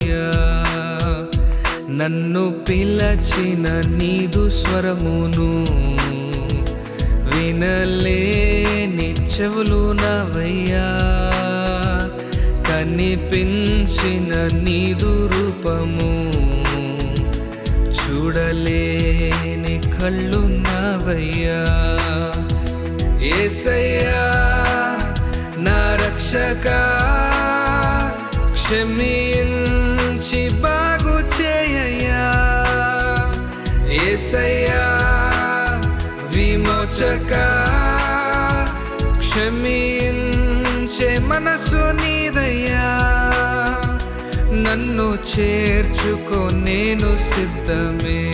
నన్ను పిలచిన నీదు స్వరమును వినలేని చెవులు నవయ్యా, కనిపించిన నీదు రూపము చూడలేని కళ్ళు నవయ్యా. యేసయ్యా నా రక్షకా, క్షమించి బాగు చేయయ్యా. యేసయ్యా విమోచకా, క్షమించే మనసు నీదయ్యా. నన్ను చేర్చుకో నేను సిద్ధమే,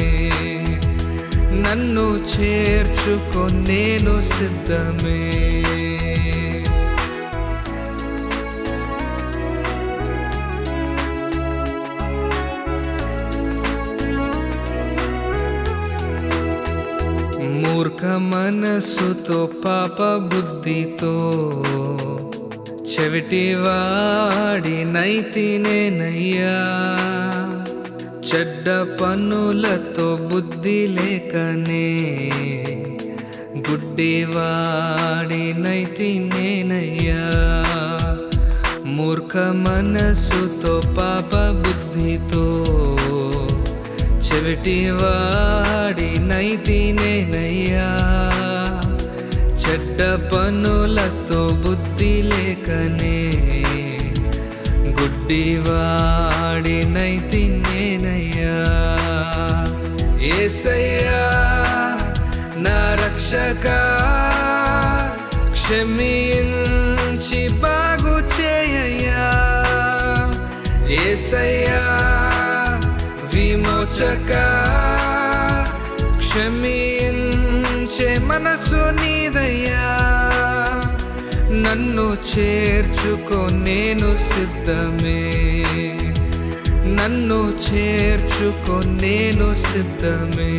నన్ను చేర్చుకో నేను సిద్ధమే. మూర్ఖ మనసుతో పాప బుద్ధితో చెవిటివాడి నైతినేనయ్యా. చెడ్డ పనులతో బుద్ధి లేకనే గుడ్డివాడి నైతినేనయ్యా. మూర్ఖ మనసుతో పాప బుద్ధితో చెవిటివాడి నైతినేనయ్యా. చెడ్డ పనులతో బుద్ధి లేకనే గుడ్డివాడి నైతినేనయ్యా. యేసయ్యా నా రక్షకా, క్షమించి బాగు చేయయ్యా. యేసయ్యా విమోచకా, క్షమించే మనసు నీదయ్యా. నన్ను చేర్చుకో నేను సిద్ధమే, నన్ను చేర్చుకో నేను సిద్ధమే.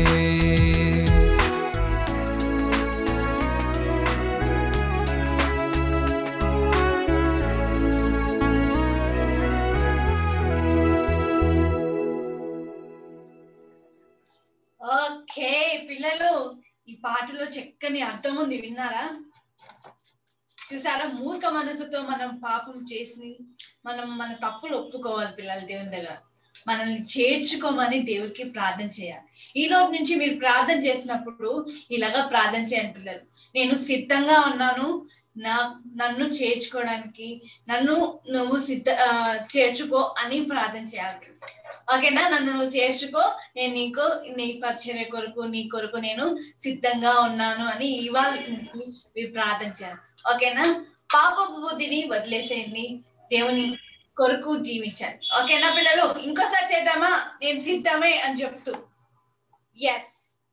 ఓకే పిల్లలు, ఈ పాటలో చక్కని అర్థం ఉంది, విన్నారా? చూసారా? మూర్ఖ మనసుతో మనం పాపం చేసి మన తప్పులు ఒప్పుకోవాలి పిల్లలు. దేవుని దగ్గర మనల్ని చేర్చుకోమని దేవుడికి ప్రార్థన చేయాలి. ఈ రోజు నుంచి మీరు ప్రార్థన చేసినప్పుడు ఇలాగా ప్రార్థన చేయండి పిల్లలు. నేను సిద్ధంగా ఉన్నాను నన్ను చేర్చుకోవడానికి, నన్ను నువ్వు చేర్చుకో అని ప్రార్థన చేయాలి. ఓకేనా? నన్ను నువ్వు చేర్చుకో, నేను నీ పరిచర్య కొరకు నీ కొరకు నేను సిద్ధంగా ఉన్నాను అని ఇవాళ నుంచి మీరు ప్రార్థన చేయాలి. ఓకేనా? పాప బుద్ధిని వదిలేసేయండి, దేవుని కొరకు జీవించాలి. ఓకేనా పిల్లలు? ఇంకోసారి చేద్దామా? నేను సిద్ధమే అని చెప్తూ. ఎస్,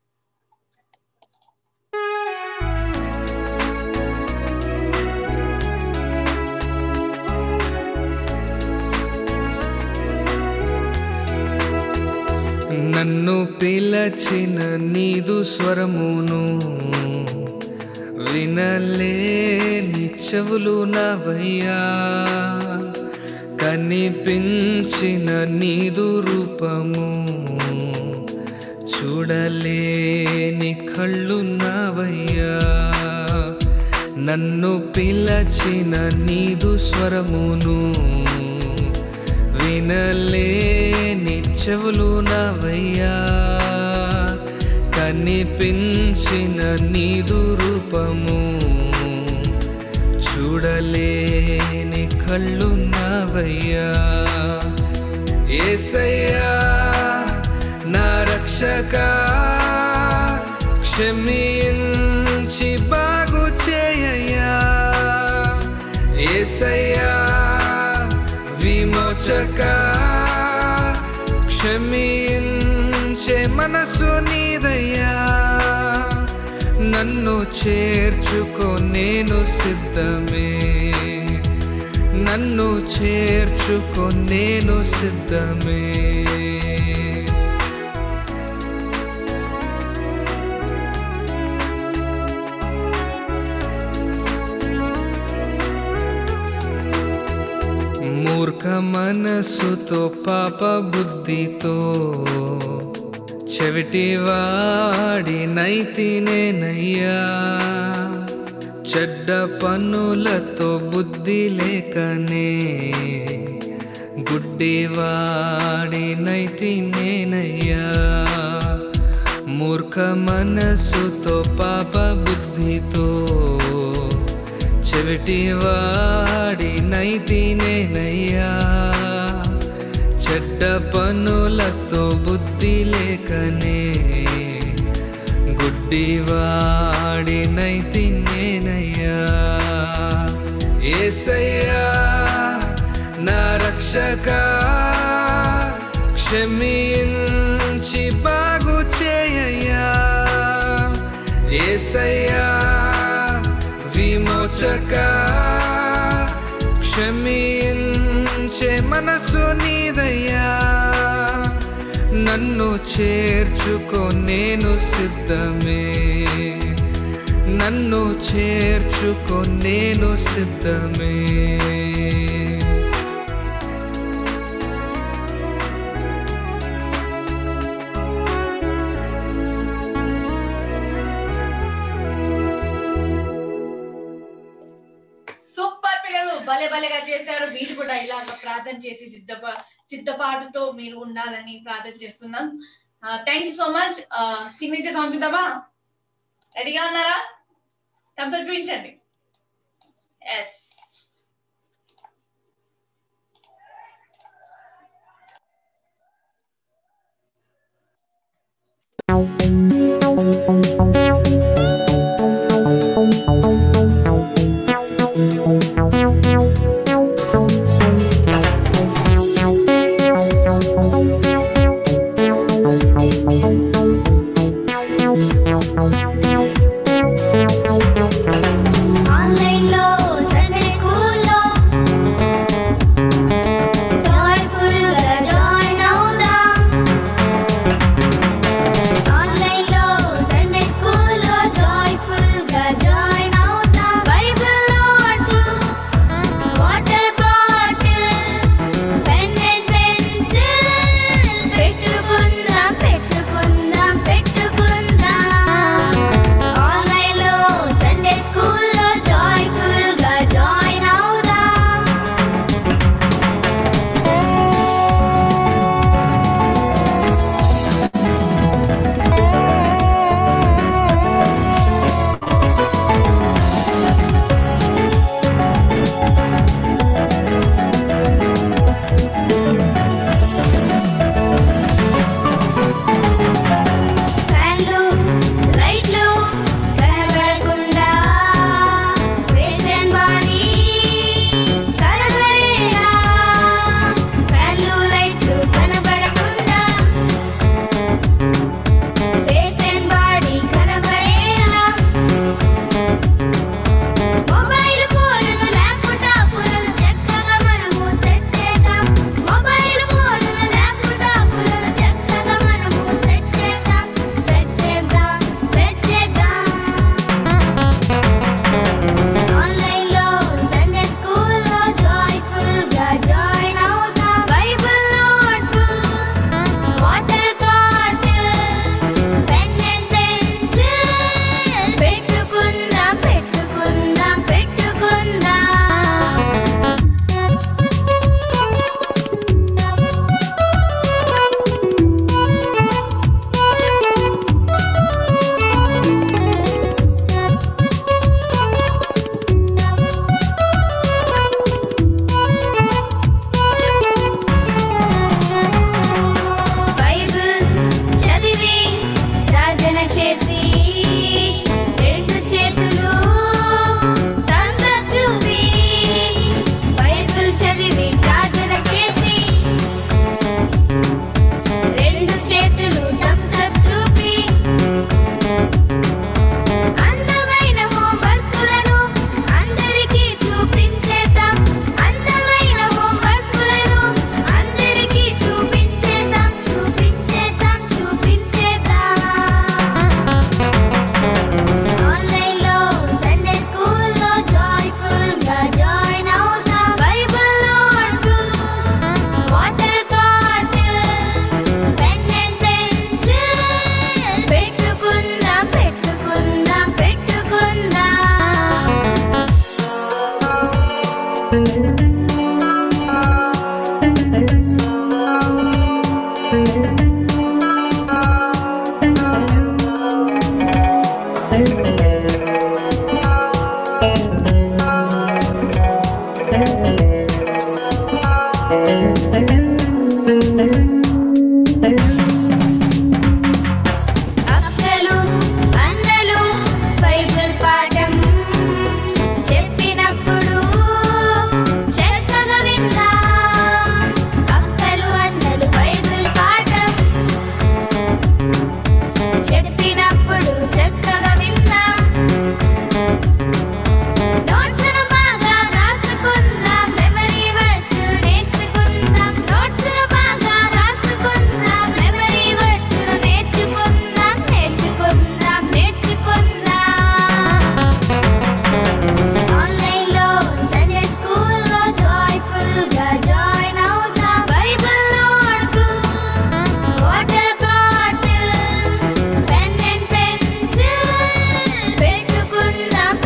నన్ను పిలచిన నీదు స్వరమును వినలేని చెవులు నవయ్యా, కనిపించిన నీదు రూపము చూడలేని కళ్ళు నవయ్యా. నన్ను పిలచిన నీదు స్వరమును వినలేని చెవులు నవయ్యా, కనిపించిన నీదు రూపము చూడలేని కళ్ళు నవయ్యా. యేసయ్యా నా రక్షకా, క్షమించి బాగు చేయయ్యా. యేసయ్యా విమోచకా, క్షమించే మనసు నీదయ్యా. నన్ను చేర్చుకో నేను సిద్ధమే, నన్ను చేర్చుకో నేను సిద్ధమే. మూర్ఖ మూర్ఖ మనసుతో పాప బుద్ధితో చెవిటివాడి నైతినేనయ్యా. చెడ్డ పనులతో బుద్ధి లేకనే గుడ్డివాడి నైతినేనయ్యా. మూర్ఖ మనసుతో పాప బుద్ధితో చెవిటివాడి నైతినేనయ్యా. చెడ్డ పనులతో బుద్ధి లేకనే గుడ్డివాడి నైతినేనయ్యా. యేసయ్యా నా రక్షక, క్షమించి బాగు చేయయ్యా. యేసయ్యా విమోచక, క్షమించే మనసు నీదయ్యా. నన్ను చేర్చుకో నేను సిద్ధమే, నన్ను చేర్చుకో నేను సిద్ధమే. సూపర్ పిల్లలు, భలే భలేగా చేశారు. మీరు కూడా ఇలాగ ప్రార్థన చేసి సిద్ధపాటుతో మీరు ఉండాలని ప్రార్థన చేస్తున్నాం. Thank you so much. Signature పంపిద్దామా? రెడీగా ఉన్నారా? థమ్స్ చూపించండి. ఎస్, ఆన్లైన్లో సండే అక్కలు అన్నలు బైబిల్ పాఠం చెప్పినప్పుడు చక్కగా విందాం. అక్కలు అన్నలు బైబిల్ పాఠం చెప్పినప్పుడు చక్కగా విందాం. నోట్స్ను బాగా రాసుకుందాం, మెమరీ వర్స్ను నేర్చుకుందాం. నోట్స్ను బాగా రాసుకుందాం, మెమరీ వర్స్ను నేర్చుకుందాం. నేర్చుకుందాం ఆన్లైన్లో సండే స్కూల్లో జాయ్ఫుల్గా జాయిన్ అవుదాం. Bible notebook, water bottle, pen and pencil పెట్టుకుందాం.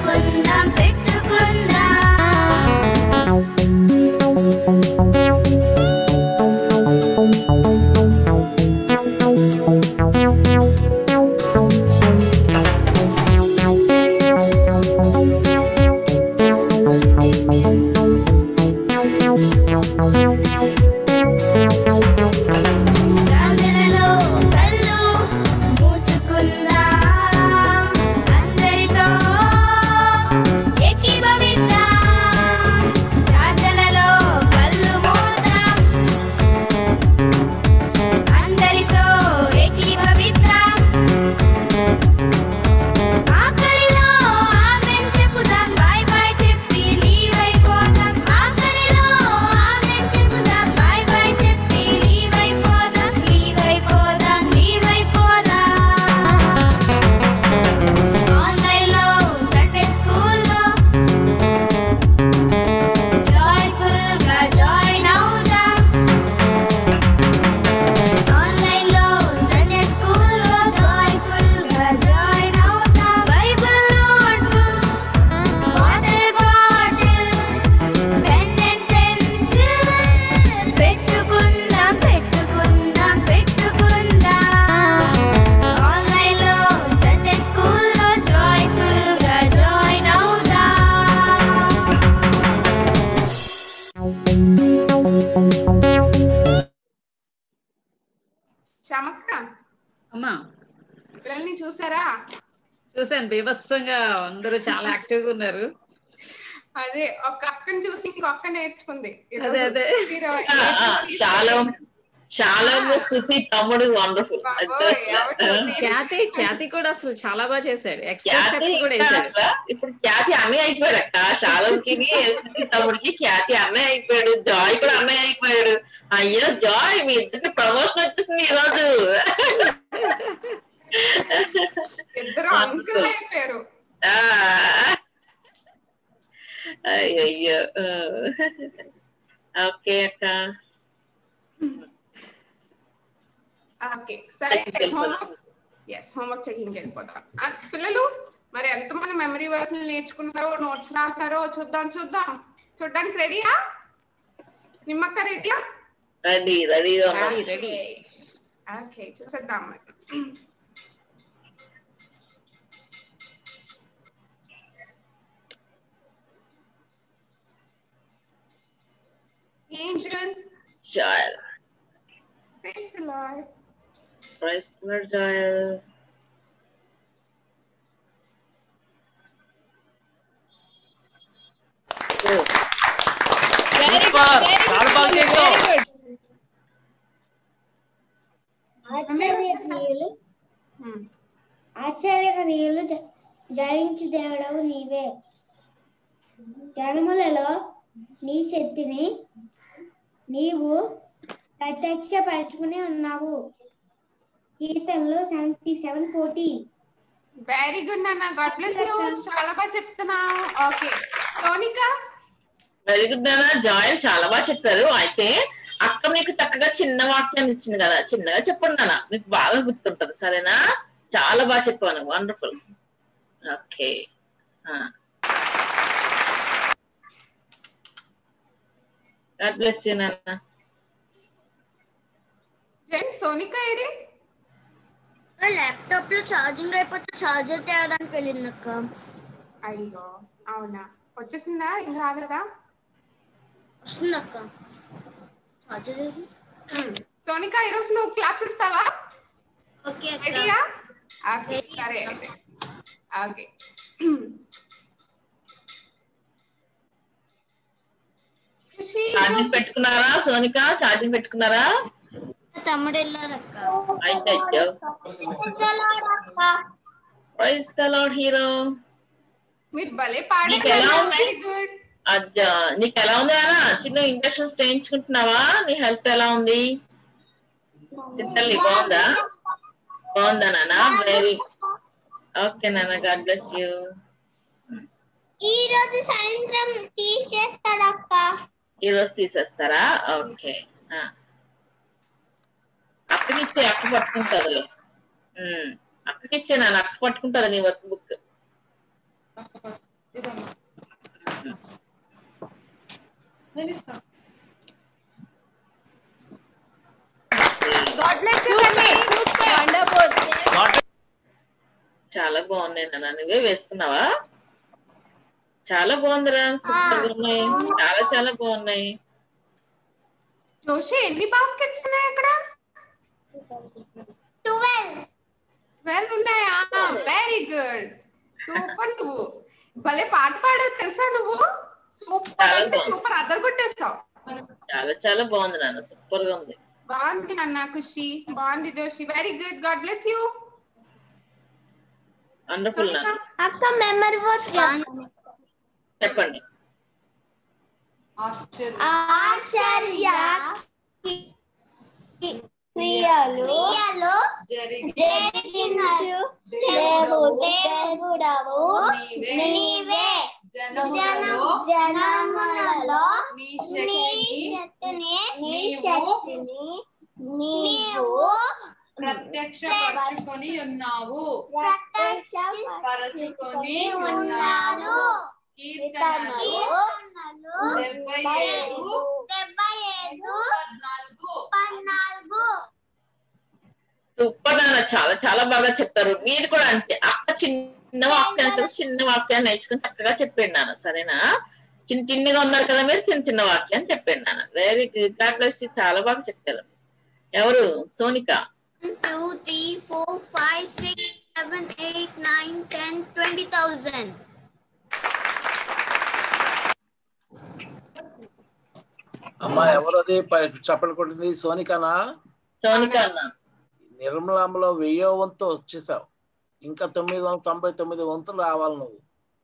ప్రార్థనలో కళ్ళు మూసుకుందాం, అందరితో ఏకీభవిద్దాం. ప్రార్థనలో కళ్ళు మూద్దాం, అందరితో ఏకీభవిద్దాం. ఆఖరిలో ఆమేన్ చెప్పుదాం, బాయ్ బాయ్ చెప్పి లీవ్ అయిపోదాం. ఆఖరిలో ఆమేన్ చెప్పుదాం, బాయ్ బాయ్ చెప్పి లీవ్ అయిపోదాం. ఆన్లైన్లో సండే స్కూల్లో జాయ్ఫుల్గా జాయిన్ అవుదాం. ఆన్లైన్లో సండే స్కూల్లో జాయ్ఫుల్గా జాయిన్ అవుదాం. Bible notebook, water bottle, pen and pencil పెట్టుకుందాం. ఆన్లైన్లో సండే స్కూల్లో జాయ్ఫుల్గా జాయిన్ అవుదాం. శ్యామక్క అమ్మా పిల్లల్ని చూసారా? చూసాను, బీభత్సంగా అందరూ చాలా యాక్టివ్ గా ఉన్నారు. అదే ఒక అక్కని చూసి ఇంకో అక్క నేర్చుకుంది. అదే, అదే. చాలా స్థుతి తమ్ముడు వండర్ఫుల్. ఖ్యాతి కూడా అసలు చాలా బాగా చేశాడు. ఎక్స్ప్రెస్ కూడా వేసాడు. ఇప్పుడు ఖ్యాతి అన్నయ్య అయిపోయాడు అక్క. చాలాకి తమ్ముడికి ఖ్యాతి అన్నయ్య అయిపోయాడు. జాయ్ కూడా అన్నయ్య అయిపోయాడు. అయ్యో జాయ్, మీ ఇద్దరికి ప్రమోషన్ వచ్చేసింది ఈ రోజు. ఇద్దరు అంకుల్ అయిపోయారు. అయ్యో ఓకే అక్క. ఓకే సరే, హోంవర్క్ చెకింగ్ వెళ్ళిపోతాం. పిల్లలు మరి ఎంతమంది మెమరీ వర్స్ నేర్చుకున్నారో, నోట్స్ రాసారో చూడడానికి రెడీయా? నిమ్మక్క రెడీయా? రెడీ. ఓకే చూసేద్దాం మరి. Angel. Joel. Praise the Lord. Praise the Lord, Joel. ఆశ్చర్యకరీయులు జయించు దేవుడవు నీవే. జనములలో నీ శక్తిని నీవు ప్రత్యక్షపరచుకుని ఉన్నావు. కీర్తనలు 77:14. వెరీ గుడ్ నాన్న, గాడ్ బ్లెస్ యు. చాలా బాగా చెప్తున్నావు. ఓకే సోనిక. వెరీ గుడ్ నాన్న. జాయ్ చాలా బాగా చెప్పారు. అయితే అక్క మీకు చక్కగా చిన్న వాక్యాన్ని ఇచ్చింది కదా, చిన్నగా చెప్పండి నాన్న, మీకు బాగా గుర్తుంటది. సరేనా? చాలా బాగా చెప్పాను. Wonderful. Okay God bless you నాన్న. సోనిక ఏది? ల్యాప్టాప్ లో ఛార్జింగ్ అయిపోతే ఛార్జర్ తేవడానికి వెళ్ళింది అక్క. అయ్యో అవునా, వచ్చేసిందా? ఇంకా రాలేదా? వస్తుంది అక్క. ఛార్జర్ ఏది? సోనిక ఈరోజు నువ్వు క్లాప్స్ ఇస్తావా? ఓకే రెడీయా? ఓకే సరే అయితే. ఓకే ఛార్జింగ్ పెట్టుకున్నారా సోనిక? ఛార్జింగ్ పెట్టుకున్నారా? తమ్ముడు వెళ్ళారక్క. అయితే ప్రైజ్ ద లార్డ్ హీరో. మీరు భలే నీకు ఎలా పాడారు. ఉంది? Very good. అజ్జా నీకు ఎలా ఉంది నాన్న? చిన్న ఇంజక్షన్స్ చేయించుకుంటున్నావా? నీ హెల్త్ ఎలా ఉంది? చిత్తల్లి బాగుందా? బాగుందా నాన్న? వెరీ ఓకే నాన్న, గాడ్ బ్లెస్ యూ. ఈ రోజు సాయంత్రం తీసేస్తాడక్క. ఈ రోజు తీసేస్తారా? ఓకే. అక్కకిచ్చే, అక్క పట్టుకుంటారు. అక్కకిచ్చే నాన్న, అక్క పట్టుకుంటారు నీ వర్క్ బుక్. చాలా బాగున్నాయి నాన్న. నువ్వే వేస్తున్నావా? చాలా బాగుందిరా, సూపర్ ఉన్నాయి. చాలా చాలా బాగున్నాయి. జోషి ఎన్ని బాస్కెట్స్ ఉన్నాయి అక్కడ? 12 ఉన్నాయా? Very good, super. నువ్వు భలే పాట పాడవు తెలుసా నువ్వు? సూపర్ అంటే సూపర్, అద్దరు కొట్టేస్తావు. చాలా చాలా బాగుంది నాన్న, సూపర్ గా ఉంది. బాగుంది నాన్న. ఖుషి బాగుంది. Joshi very good, God bless you. Wonderful నాన్న. అక్క మెమరీ వర్డ్ చెప్పండి. ఆశ్చర్య క్రియలు జరిగించు దేవుడవు నీవే, జనములలో నీ శక్తిని నీవు ప్రత్యక్షపరచుకొని ఉన్నావు. కీర్తనలు 77:14. సూపర్ నాన్న, చాలా చాలా బాగా చెప్తారు. మీరు కూడా అంతే. అక్క చిన్న వాక్యాన్ని నేర్చుకుని చక్కగా చెప్పండి నాన్న, సరేనా? చిన్నగా ఉన్నారు కదా మీరు, చిన్న వాక్యాన్ని చెప్పండి నాన్న. Very good, God bless you. చాలా బాగా చెప్తారు. ఎవరు? సోనిక. 1 2 3 4 5 6 7 8 9 10 20,000. అమ్మా ఎవరది చప్పలు కొట్టింది? సోనికనా? సోనిక అన్న. నిర్మలంలో 1000వ వంతు వచ్చేసావు. ఇంకా 999 వంతులు రావాలి నువ్వు.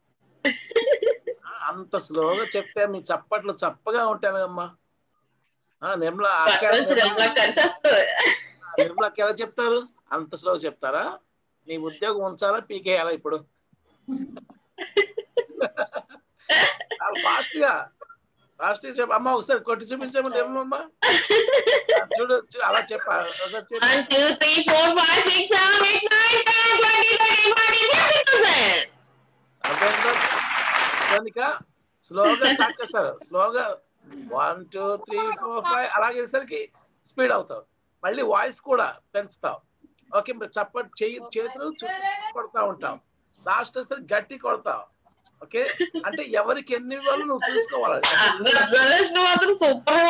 అంత స్లోగా చెప్తే మీ చప్పట్లు చప్పగా ఉంటాను అమ్మా. నిర్మలకి ఎలా చెప్తారు? అంత స్లో చెప్తారా? నీ ఉద్యోగం ఉంచాలా, పీకేయాలా ఇప్పుడు? ఫాస్ట్ గా చెప్ప అమ్మ. ఒకసారి కొట్టి చూపించమ్మా నిర్మలమ్మ. చూడు అలా చెప్పా. సోనిక స్లోగా స్టార్ట్ చేస్తారు. స్లోగా 1 2 3 4 5 అలాగేసరికి స్పీడ్ అవుతావు. మళ్ళీ వాయిస్ కూడా పెంచుతావు. ఓకే, చేతులు కొడతా ఉంటావు. లాస్ట్ వచ్చేసరికి గట్టి కొడతావు. ఓకే, అంటే ఎవరికి ఎన్ని ఇవ్వాలో నువ్వు చూసుకోవాలి. సూపర్.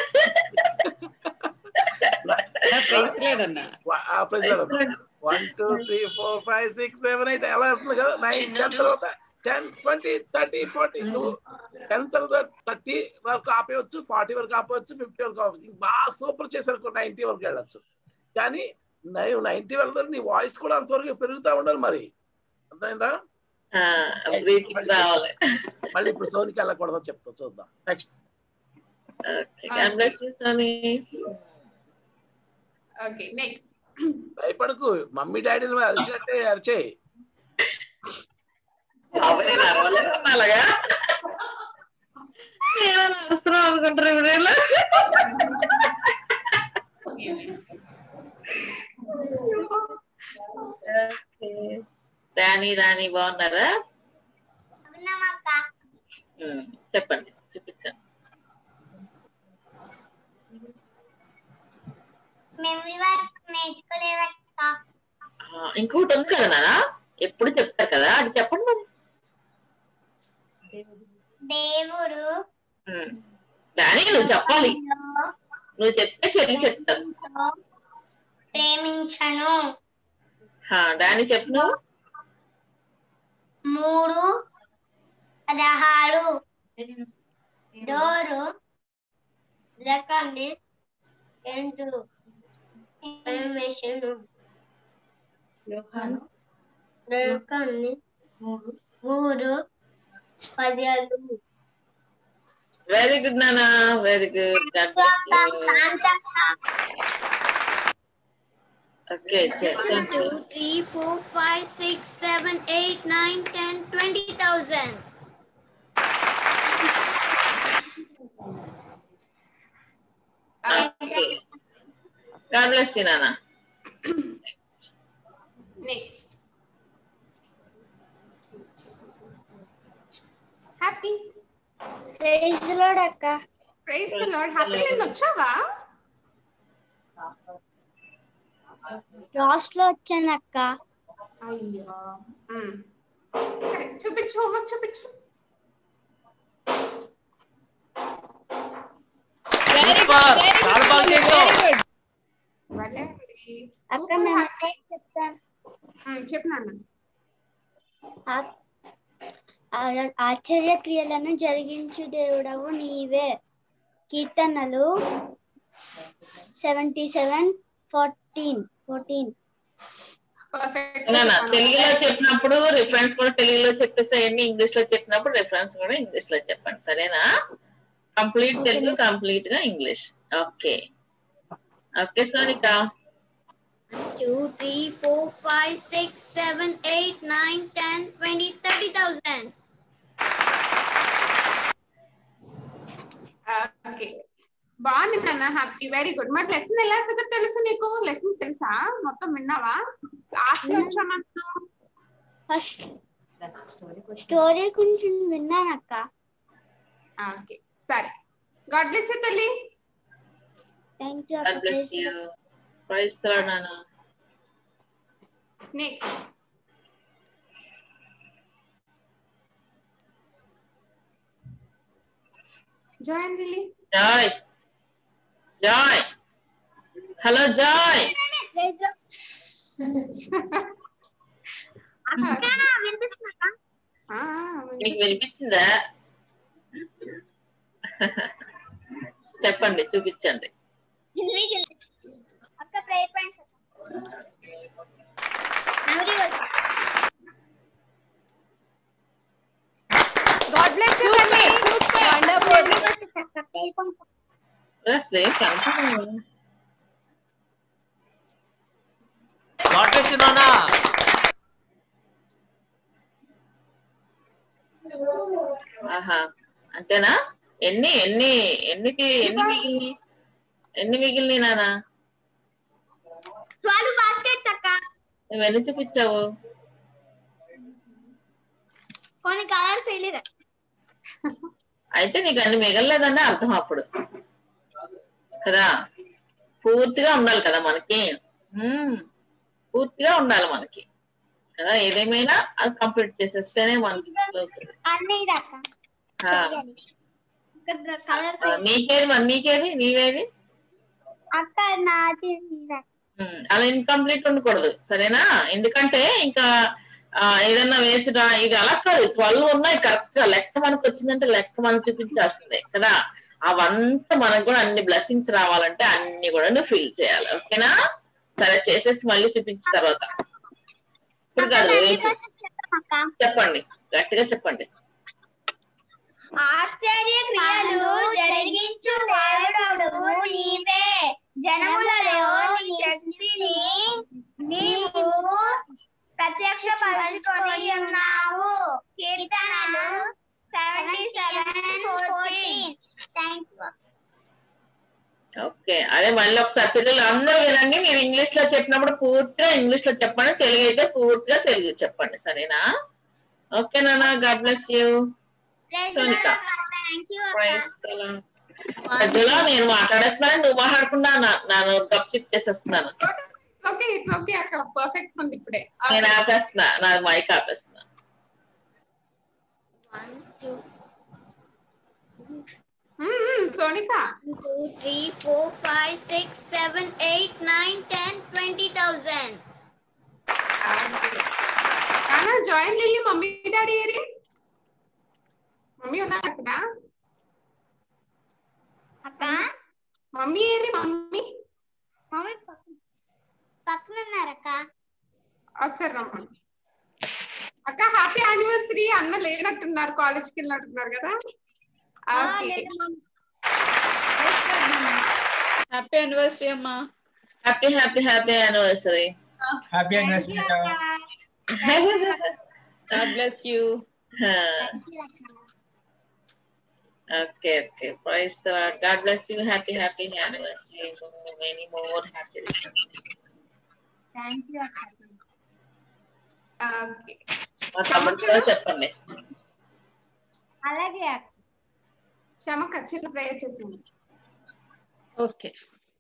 1 2 3 4 5 6 7 8 ఎలా అవుతుంది కదా? 9 10 తర్వాత 10 20 30 40. నువ్వు 10 తర్వాత 30 వరకు ఆపేయచ్చు, 40 వరకు ఆపవచ్చు, 50 వరకు ఆపవచ్చు. బాగా సూపర్ చేశారు, 90 వరకు వెళ్ళచ్చు. కానీ 90 వెళ్తారు, నీ వాయిస్ కూడా అంతవరకు పెరుగుతూ ఉండాలి. మరి అర్థమైందా? మళ్ళీ ఇప్పుడు సోనిక ఎలా కొడదా చెప్తా, చూద్దాం. నెక్స్ట్. భయపడకు, మమ్మీ డాడీని అరిచినట్టే అరిచేయి. అలాగా అరుస్తున్నాం అనుకుంటారు ఇప్పుడు. రాణి బాగున్నారా? చెప్పండి, చూపిస్తాను. ఇంకోటి ఉంది కదా నాన్న, ఎప్పుడు చెప్తారు కదా, అది చెప్పండి మరి. దేవుడు రాణి నువ్వు చెప్పాలి. నువ్వు చెప్తే చెల్లి చెప్తాను. ప్రేమించను. డానీ చెప్పు నువ్వు. 3 16 డోరు లెక్కండి 8 ప్రేమించను. లెక్కండి 3 10 వెరీ గుడ్ నానా, very good. Okay 2 3 4 5 6 7 8 9 10 20,000. Okay God bless you నానా. Next Happy. Praise the Lord అక్క. Praise the Lord. హ్యాపీ నిన్న వచ్చావా? లాస్ట్ లో వచ్చాను అక్క. అయ్యో సరే చూపించు, హోంవర్క్ చూపించు. చాలా బాగా చేసావు. అక్క నేను చెప్తాను. చెప్పు నాన్న. ఆశ్చర్య క్రియలను జరిగించు దేవుడవు నీవే. కీర్తనలు 77:14. తెలుగులో చెప్పినప్పుడు రిఫరెన్స్ కూడా తెలుగులో చెప్పేసేయండి, ఇంగ్లీష్ లో చెప్పినప్పుడు రిఫరెన్స్ కూడా ఇంగ్లీష్ లో చెప్పండి, సరేనా? కంప్లీట్ తెలుగు, కంప్లీట్ గా English. Okay okay Sonika. 2 3 4 5 6 7 8 9 10 20 30,000. Okay బాగుంది నాన్న. Happy, very good. మరి లెసన్ ఎలా తెలుసు నీకు? లెసన్ తెలుసా? మొత్తం విన్నావా? లాస్ట్ వచ్చామంటున్నావు. స్టోరీ కొంచెం విన్నాను అక్క. ఓకే సరే. గాడ్ బ్లెస్ యు తల్లి. Thank you God bless you. Praise the Lord, Nana. Next Joy and Lily. Joy. Joy. Hello, Joy. నీకు వినిపించిందా? చెప్పండి, చూపించండి. అక్క prayer points God bless you తల్లి. అసలు confirm. God bless you, Nana. ఆహా అంతేనా? ఎన్ని ఎన్ని ఎన్నికి ఎన్ని మిగిలినాయి నానా? 12 బాస్కెట్స్ అక్క. నువ్వు ఎన్ని చూపించావు? కొన్ని కలర్స్ తెలియదు. అయితే నీకు అన్ని మిగలలేదని అర్థం అప్పుడు కదా. పూర్తిగా ఉండాలి కదా మనకి, పూర్తిగా ఉండాలి మనకి కదా. ఏదేమైనా అది కంప్లీట్ చేసేస్తేనే మనకి నీకేది మరి, నీకేది నీవేది అక్క నాది అలా ఇన్కంప్లీట్ ఉండకూడదు, సరేనా? ఎందుకంటే ఇంకా ఏదన్నా వేసినా ఇది అలా కాదు. 12 ఉన్నాయి కరెక్ట్ గా. లెక్క మనకు వచ్చిందంటే లెక్క మనకు చూపించాల్సిందే కదా. అవంతా మనకు కూడా అన్ని బ్లెస్సింగ్స్ రావాలంటే అన్ని కూడా నువ్వు ఫిల్ చేయాలి, ఓకేనా? సరే చేసేసి మళ్ళీ చూపించిన తర్వాత ఇప్పుడు కాదు, చెప్పండి గట్టిగా చెప్పండి. ఆశ్చర్య క్రియలు జరిగించు దేవుడవు నీవే. జనములలో నీ శక్తిని నీవు ప్రత్యక్షపరచుకొని ఉన్నావు. కీర్తనలు 77:14. థాంక్యూ. ఓకే అదే మళ్ళీ ఒకసారి పిల్లలు అందరూ వినండి. మీరు ఇంగ్లీష్ లో చెప్పినప్పుడు పూర్తిగా ఇంగ్లీష్ లో చెప్పండి, తెలుగు అయితే పూర్తిగా తెలుగు చెప్పండి, సరేనా? ఓకే నాన్న. God bless you. సోనిక మధ్యలో నేను మాట్లాడేస్తున్నాను, నువ్వు మాట్లాడకుండా నన్ను గప్ ఇచ్చేసేస్తున్నాను. ఓకే ఇట్స్ ఓకే అక్క. పర్ఫెక్ట్ ఉంది ఇప్పుడే. నేను ఆపేస్తున్నా, నాది మైక్ ఆపేస్తున్నా. 1 2 సోనిక 1, 2, 3, 4, 5, 6, 7, 8, 9, 10, 20,000. కానా జాయిన్ లిల్లీ మమ్మీ డాడీ ఏరి మమ్మీ ఉన్నారు అక్కడ అక్క మమ్మీ ఏరి మమ్మీ మమ్మీ పక్కన ఉన్నారక్క. ఒకసారి రమ్మని అక్క హ్యాపీ యానివర్సరీ అన్న లేనట్టున్నారు కాలేజ్కి వెళ్ళినట్టున్నారు కదా ఓకే హ్యాపీ యానివర్సరీ అమ్మా. Happy happy happy anniversary. Happy anniversary God bless you. Okay, okay. Praise the Lord. God bless you. Happy, happy anniversary. Many more happy returns. Thank you అక్క. Okay మా తమ్ముడు కూడా చెప్పండి. అలాగే అక్క. క్షమక చిన్న ప్రేయర్ చేసింది. ఓకే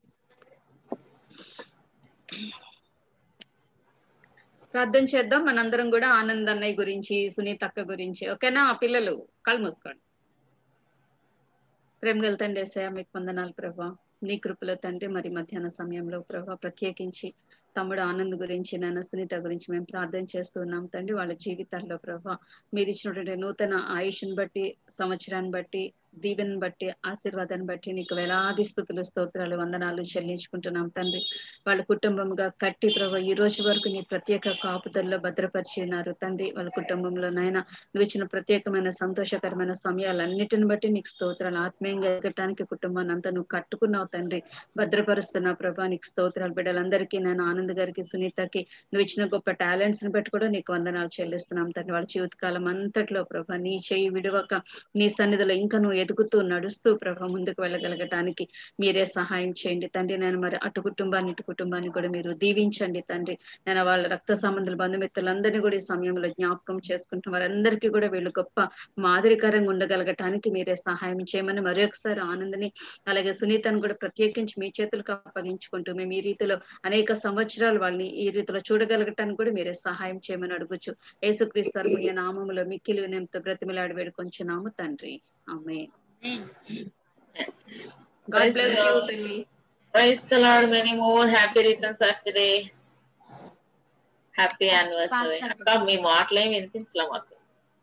ప్రార్థన చేద్దాం. మనందరం కూడా ఆనంద్ అన్నయ్య గురించి సునీత అక్క గురించి. ఓకేనా పిల్లలు కళ్ళు మూసుకోండి. ప్రేమ గల తండ్రి యేసయ్య మీకు వందనాలు ప్రభా. నీ కృపలో తండ్రి మరి మధ్యాహ్న సమయంలో ప్రభా ప్రత్యేకించి తమ్ముడు ఆనంద్ గురించి నాన్న సునీత గురించి మేము ప్రార్థన చేస్తున్నాం తండ్రి. వాళ్ళ జీవితాల్లో ప్రభా మీరు ఇచ్చినటువంటి నూతన ఆయుష్ని బట్టి సంవత్సరాన్ని బట్టి దీవెని బట్టి ఆశీర్వాదాన్ని బట్టి నీకు వేలాది స్తుతులు స్తోత్రాలు వందనాలు చెల్లించుకుంటున్నాం తండ్రి. వాళ్ళ కుటుంబంగా కట్టి ప్రభా ఈ రోజు వరకు నీ ప్రత్యేక కాపుదల్లో భద్రపరిచి ఉన్నారు తండ్రి. వాళ్ళ కుటుంబంలో నాయన నువ్వు ఇచ్చిన ప్రత్యేకమైన సంతోషకరమైన సమయాలన్నిటిని బట్టి నీకు స్తోత్రాలు. ఆత్మీయంగా ఎదగటానికి కుటుంబాన్ని అంతా నువ్వు కట్టుకున్నావు తండ్రి. భద్రపరుస్తున్నావు ప్రభా నీకు స్తోత్రాలు. బిడ్డలందరికీ నేను ఆనంద్ గారికి సునీతకి నువ్వు ఇచ్చిన గొప్ప టాలెంట్స్ ని బట్టి కూడా నీకు వందనాలు చెల్లిస్తున్నాం తండ్రి. వాళ్ళ జీవితకాలం అంతట్లో ప్రభా నీ చేయి విడవక నీ సన్నిధిలో ఇంకా నువ్వు ఎదుగుతూ నడుస్తూ ప్రభా ముందుకు వెళ్ళగలగటానికి మీరే సహాయం చేయండి తండ్రి. నేను మరి అటు కుటుంబాన్ని ఇటు కుటుంబాన్ని కూడా మీరు దీవించండి తండ్రి. నేను వాళ్ళ రక్త సంబంధుల బంధుమిత్రులందరినీ కూడా ఈ సమయంలో జ్ఞాపకం చేసుకుంటున్న వారందరికీ కూడా వీళ్ళు గొప్ప మాదిరికరంగా ఉండగలగటానికి మీరే సహాయం చేయమని మరొకసారి ఆనందని అలాగే సునీతను కూడా ప్రత్యేకించి మీ చేతులకు అప్పగించుకుంటూ మేము ఈ రీతిలో అనేక సంవత్సరాలు వాళ్ళని ఈ రీతిలో చూడగలగటానికి కూడా మీరే సహాయం చేయమని అడుగుచు యేసుక్రీస్తు వారి నామములో మిక్కిలి వినయంతో బ్రతిమిలాడి వేడుకొంచున్నాము తండ్రి. ఆమేన్. గాడ్ బ్లెస్ యూ తల్లి. Praise the Lord. Many more happy returns of the day. Happy anniversary. అక్క మీ మాటలేం వినిపించలే మాకు.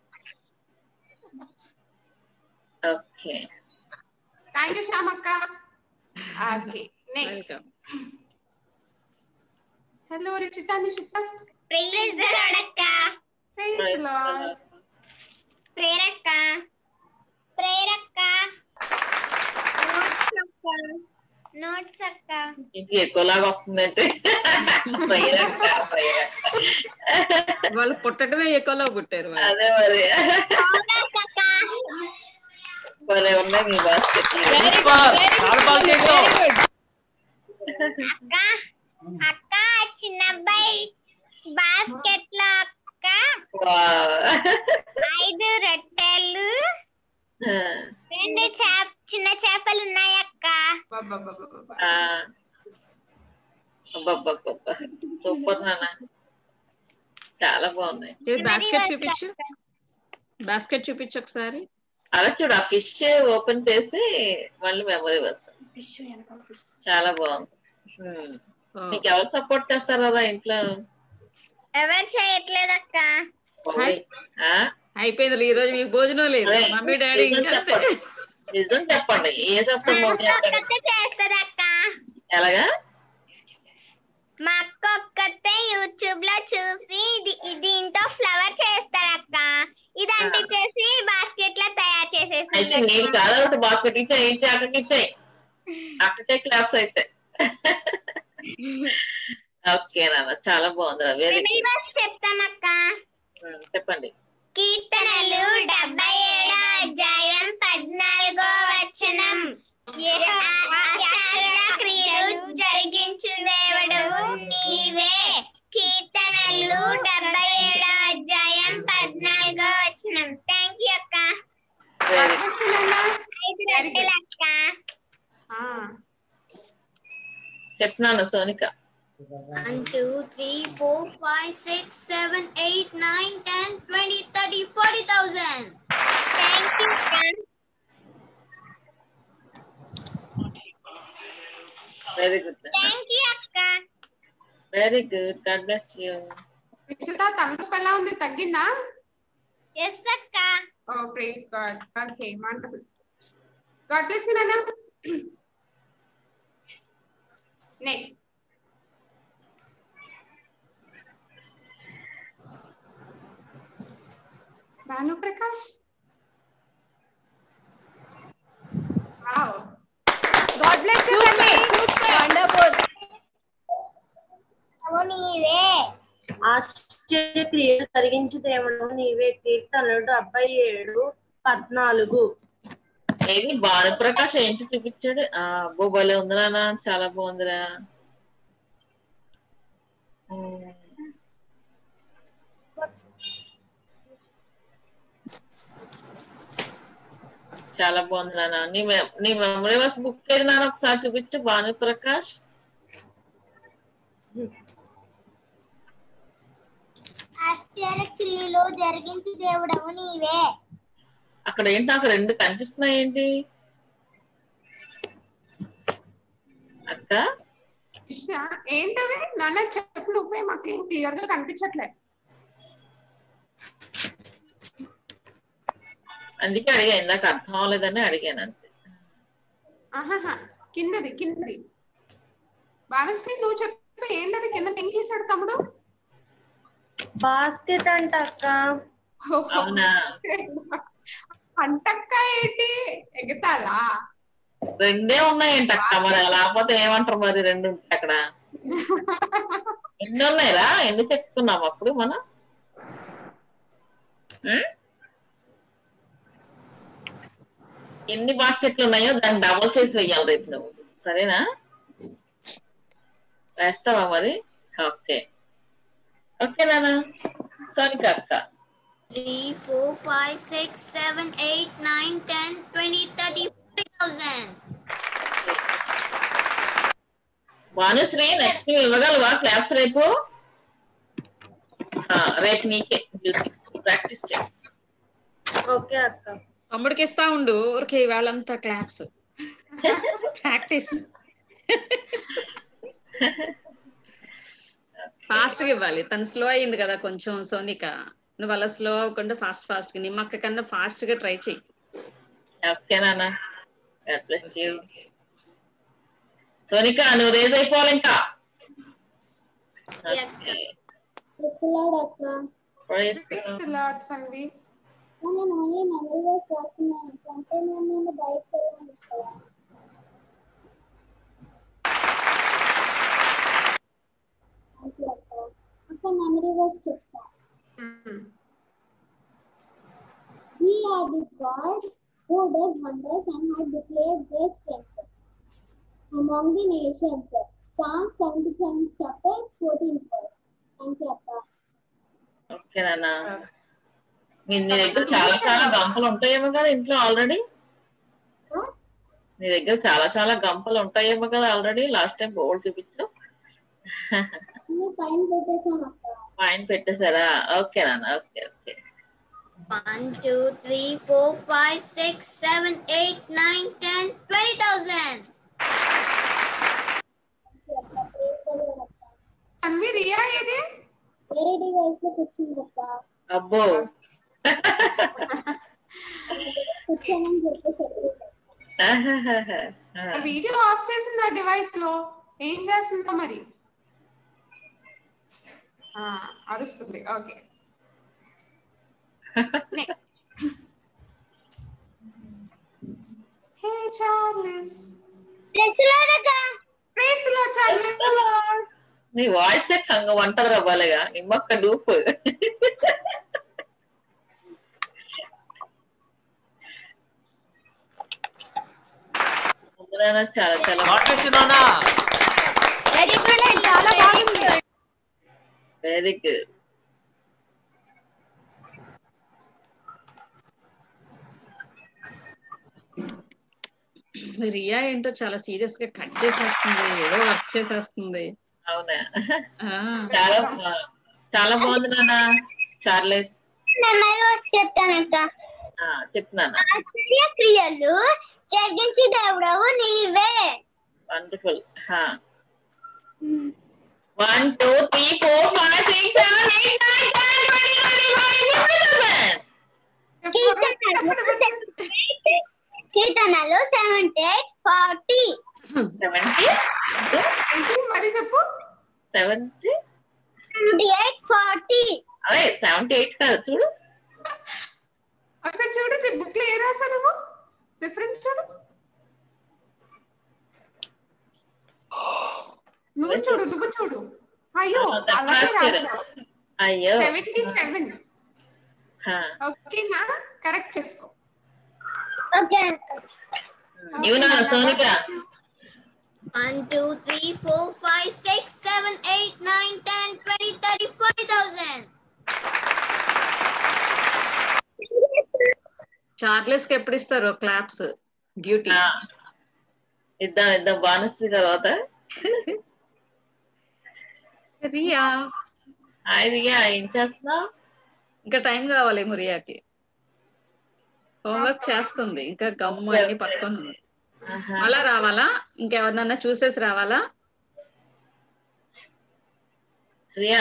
ఓకే థ్యాంక్ యూ శ్యామక్క. Okay next hello Richitha Nishitha. Praise the Lord అక్క. Praise the Lord. ప్రేరక్క ప్రేరక్క నోట్స్ అక్క. ఇది ఎక్కువలాగా వస్తుందంటే వాళ్ళు పుట్టడమే ఎక్కువలో పుట్టారు వాళ్ళు. అదే మరి భలే ఉన్నాయి మీ బాస్కెట్. చాలా బాగా చేసావు. అక్క అక్క చిన్న అబ్బాయి బాస్కెట్ లో అక్క 5 రొట్టెలు 2 చిన్న చేపలు ఉన్నాయి అక్క. సూపర్ నాన్న చాలా బాగున్నాయి. బాస్కెట్ చూపించు బాస్కెట్ చూపించు ఒకసారి. అలా చూడు ఆ ఫిష్ ఓపెన్ చేసి మళ్ళీ మెమరీ వస్తుంది. చాలా బాగుంది. మీకు ఎవరు సపోర్ట్ చేస్తారు కదా ఇంట్లో? ఎవరు చేయట్లేదు అక్క. అయిపోయింది ఈ రోజు మీకు భోజనం లేదు. మమ్మీ డాడీ నిజం చెప్పండి ఏ చేస్తారు అక్క. ఎలాగా? మా అక్క ఒక్కతే యూట్యూబ్ లో చూసి దీంతో ఫ్లవర్ చేస్తారు అక్క. ఇది అంటించేసి బాస్కెట్ లో తయారు చేసేసి. అయితే నేను కాదు బాస్కెట్ ఇచ్చాయి అక్కడికి ఇచ్చాయి అక్కడే క్లాప్స్ అయితే. ఓకే నాన్న చాలా బాగుంది. చెప్తామక్క. చెప్పండి. కీర్తనలు 77వ అధ్యాయం 14వ వచనం. క్రియలు జరిగించు దేవుడు నీవే. కీర్తనలు 77వ అధ్యాయం 14వ వచనం. థ్యాంక్ యూ అక్క. 5 రొట్టెలు అక్క. చెప్తున్నాను Sonika. 1, 2, 3, 4, 5, 6, 7, 8, 9, 10, 20, 30, 40,000. Thank you, very good thank you అక్క. Very good. God bless you. Vishitha తలనొప్పి ఎలా ఉంది, తగ్గిందా? ఎస్ అక్క. Oh praise God. Okay wonderful. God bless you నాన్న. Next Bhanu Prakash. Wow, God bless you తల్లి. వండర్ఫుల్. నీవే ఆశ్చర్యక్రియలు కలిగించు దేవుడు నీవే. కీర్తనలు 77:14. ఏది భానుప్రకాష్ ఏంటి చూపించాడు? భలే ఉందిరా, చాలా బాగుందిరా. చాలా బాగుంది నాన్న. నీ మెమరీ వర్స్ బుక్ ఏది నాన్న, ఒకసారి చూపించు భానుప్రకాష్. ఆశ్చర్యక్రియలు జరిగించు దేవుడవు నీవే. అక్కడ ఏంటి నాకు రెండు కనిపిస్తున్నాయి ఏంటి అక్క? ఏంటవి నాన్న చెప్పు, నువ్వే మాకేం క్లియర్ గా కనిపించట్లే. అందుకే అడిగా, ఇందాక అర్థం అవ్వలేదని అడిగాను అంతే. ఆహాహా, కిందది భావశ్రీ నువ్వు చెప్పు, ఏంటది కింద ఏం గీసాడు తమ్ముడు? బాస్కెట్ అంట అక్క. అవునా? అంటక్క ఏంటి ఎగతాలా? రెండే ఉన్నాయంట అక్క, మరి లేకపోతే ఏమంటారు మరి? రెండు ఉంటాయి అక్కడ. ఎన్ని ఉన్నాయిరా? ఎన్ని చెప్పుకున్నాం అప్పుడు మనం? ఎన్ని బాస్కెట్లు ఉన్నాయో దాన్ని డబుల్ చేసి వెయ్యాలి రేపు నువ్వు, సరేనా? వేస్తావా మరి? ఓకే ఓకే నాన్న. సోనిక అక్క. 3, 4, 5, 6, 7, 8, 9, 10, 20, 30, 40,000. భానుశ్రీ నెక్స్ట్ ఇవ్వగలవా క్లాప్స్ రేపు? రేపు నీకే డ్యూటీ, ప్రాక్టీస్ చేయి. ఓకే అక్క. తమ్ముడికి ఇస్తా ఉండు ఊరికే వాళ్ళంతా క్లాప్స్ ప్రాక్టీస్. ఫాస్ట్ గా ఇవ్వాలి, తను స్లో అయింది కదా కొంచెం సోనిక. నువ్వు అలా స్లో అవ్వకుండా ఫాస్ట్ గా నిమ్మక్క కన్నా ఫాస్ట్ గా ట్రై చెయ్యి. ఓకే నాన్న. God bless you. సోనిక నువ్వు రేజ్ అయిపోవాలి ఇంకా. సంవి మెమరీ వర్స్ చెప్తా. We are the God who does wonders and has declared their strength among the nations. Psalm 77 chapter 14 verse. Thank you akka. Okay నాన్న. నీ దగ్గర చాలా గంపలు ఉంటాయేమో కదా ఇంట్లో ఆల్రెడీ? నీ దగ్గర చాలా గంపలు ఉంటాయేమో కదా ఆల్రెడీ? లాస్ట్ టైం బోర్డు చూపించావు. పైన పెట్టేసాను అక్క. పైన పెట్టేశారా? ఓకే నాన్న. Okay okay. 1, 2, 3, 4, 5, 6, 7, 8, 9, 10, 20,000. సంవి రియా ఏది? వేరే డివైస్ లో కూర్చుంది అక్క. అబ్బో కూర్చోమని చెప్పేసరికి వీడియో ఆఫ్ చేసింది ఆ డివైస్ లో, ఏం చేస్తుందో మరి. అరుస్తుంది. Okay hey Charles. Praise the Lord Charles. నీ వాయిస్ కంగ వంటది రవ్వాలిగా నిమ్మక్క డూపు. చాలా వెరీ గుడ్. రియా ఏంటో చాలా సీరియస్ గా కట్ చేసేస్తుంది, ఏదో వర్క్ చేసేస్తుంది. అవునా? చాలా బాగుంది నాన్న. చార్లెస్ చెప్తానక్క. చెప్తున్నాను. ఆశ్చర్య క్రియలు జరిగించి దేవుడవు నీవే. వండర్ఫుల్. 1 2 3 4 5 6 7 8 9 10 కీర్తనలు 78 40 మరి చెప్పు 70 78 40 అదే 78 కాదు చూడు. ఒకసారి చూడు బుక్ లో ఏ రాసా నువ్వు రిఫరెన్స్ చూడు. నువ్వు చూడు. అయ్యో అలాగే రాసావు. అయ్యో 77. ఓకేనా కరెక్ట్ చేసుకో. ఓకే ఇవనా సోనిక 1 2 3 4 5 6 7 8 9 10 20 30 40,000. చార్లెస్ కి ఎప్పుడు ఇస్తారు క్లాప్స్ డ్యూటీ? ఇద్దాం బానశ్రీ తర్వాత. రియా రియా ఏం చేస్తున్నావు? ఇంకా టైం కావాలి రియాకి. హోంవర్క్ చేస్తుంది ఇంకా గమ్ము అన్ని పట్టుకొని ఉంది. మళ్ళా రావాలా? ఇంకెవరినన్నా చూసేసి రావాలా? రియా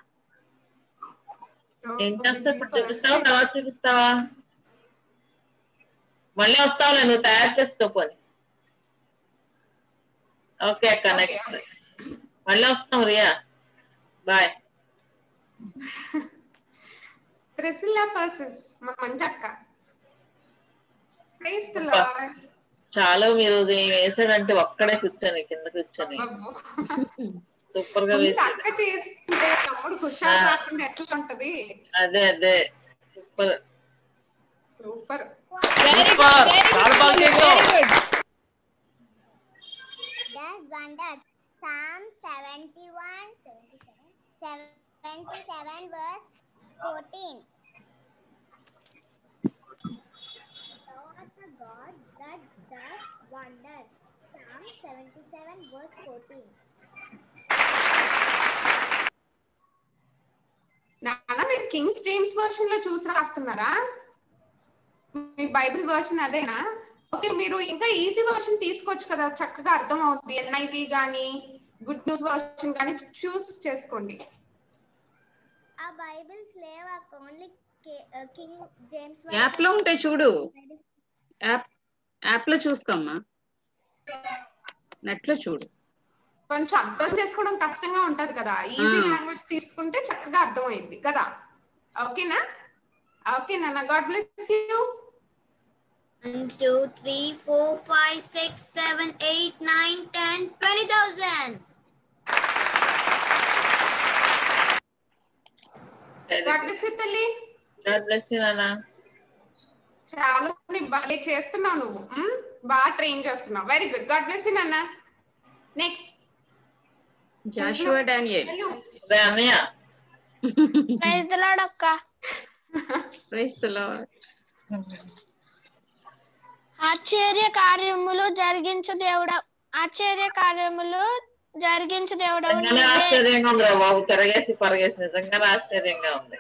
ఏం చేస్తావు? ఇప్పుడు చూపిస్తావా తర్వాత చూపిస్తావా? మళ్ళీ వస్తావులే నువ్వు తయారు చేసుకోపోని. ఓకే అక్క నెక్స్ట్ మళ్ళీ వస్తాం రియా. బాయ్. ప్రిసిల్లా పర్సెస్ మా మంచి అక్క. చాలా మీరు వేసాడంటే ఒక్కడే కూర్చొని కింద కూర్చొని సూపర్ గా వేసాడు. అదే సూపర్ సూపర్. చాలా బాగా చేసావు. Does wonders. Psalm 77 verse 14. Thou art the God that does wonders. Psalm 77 verse 14. నాన్న మీరు కింగ్స్ జేమ్స్ వర్షన్ లో చూసి రాస్తున్నారా? మీ బైబిల్ వర్షన్ అదేనా? ఓకే మీరు ఇంకా ఈజీ వర్షన్ తీసుకోవచ్చు కదా, చక్కగా అర్థం అవుతుంది. ఎన్ఐవి గానీ గుడ్ న్యూస్ వర్షన్ గానీ చూస్ చేసుకోండి. ఆ బైబిల్స్ లేవా? ఓన్లీ కింగ్ జేమ్స్ యాప్ లో ఉంటాయి చూడు. యాప్ లో చూసుకోమ్మా, నెట్ లో చూడు. కొంచెం అర్థం చేసుకోవడం కష్టంగా ఉంటది కదా, ఈజీ లాంగ్వేజ్ తీసుకుంటే చక్కగా అర్థమైంది కదా. ఓకేనా? ఓకేనా? God bless you. 1 2 3 4 5 6 7 8 9 10 20,000. God bless you తల్లి. గాడ్ బ్లెస్ యూ నాన్న. చాలా బాగా చేస్తున్నావు నువ్వు, బాగా ట్రైన్ చేస్తున్నావు. Very good. God bless you నాన్న. Next Joshua Daniel. అన్నయ్య ప్రైజ్ ది లార్డ్ అక్క. Praise the Lord. ఆశ్చర్య కార్యములు జరిగించు దేవుడా. నిజంగానే ఆశ్చర్యంగా ఉంది బాబు. తిరగేసి పరగేసి నిజంగానే ఆశ్చర్యంగా ఉంది.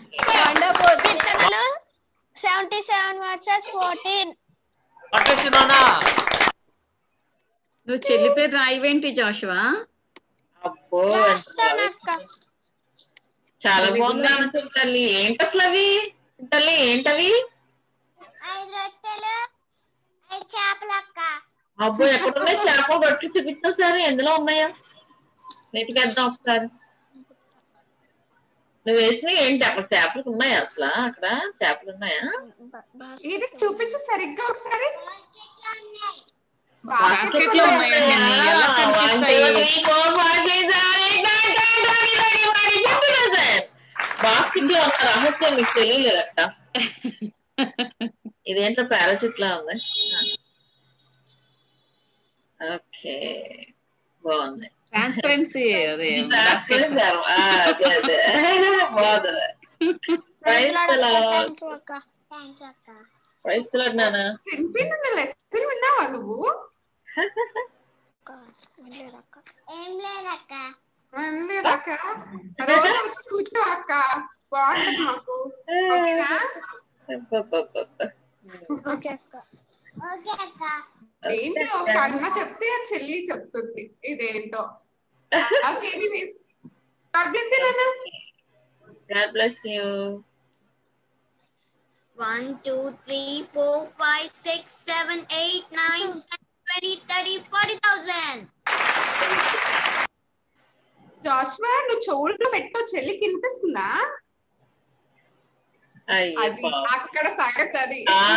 77 verses 14. నువ్వు చెల్లి పేరు రాయివేంటి జాషువా? అబ్బో చాలా బాగుంది తల్లి. ఏంటి అసలు అవి తల్లి? ఏంటవి? 5 రొట్టెలు 5 చేపలు అక్క. అబ్బో ఎక్కడున్నాయి చేపలు? రొట్టెలు చూపించు సార్, ఎందులో ఉన్నాయా? నెట్టికేద్దాం ఒకసారి. నువ్వు వేసినవి ఏంటి? అక్కడ చేపలు ఉన్నాయా? అసలు అక్కడ చేపలు ఉన్నాయా? ఇది చూపించు సరిగ్గా ఒకసారి. బాస్కెట్ లో ఉన్నాయండి. ఎలా కనిపిస్తాయి? బాస్కెట్ లో ఉన్న రహస్యం మీకు తెలియలేదట. ఇదేంటో పారాచూట్ లా ఉంది. ఓకే బాగుంది. ట్రాన్స్పరెన్సీ అదే బాగుంది. ప్రైజ్ నాన్న. విన్నావా నువ్వు? ఏం లేదక్క. రోజు కూర్చో అక్క, బాగుంటది మాకు. ఓకే అక్క. ఏంటి ఒక అన్న చెప్తే ఆ చెల్లి చెప్తుంది ఇదేంటో. Okay anyways God bless you నాన్న. God bless you. 1 2 3 4 5 6 7 8 9 10 20 30 40,000. జాషువా నువ్వు చెవుల్లో పెట్టు, చెల్లికి వినిపిస్తుందా? అది అక్కడ సంగతి అది.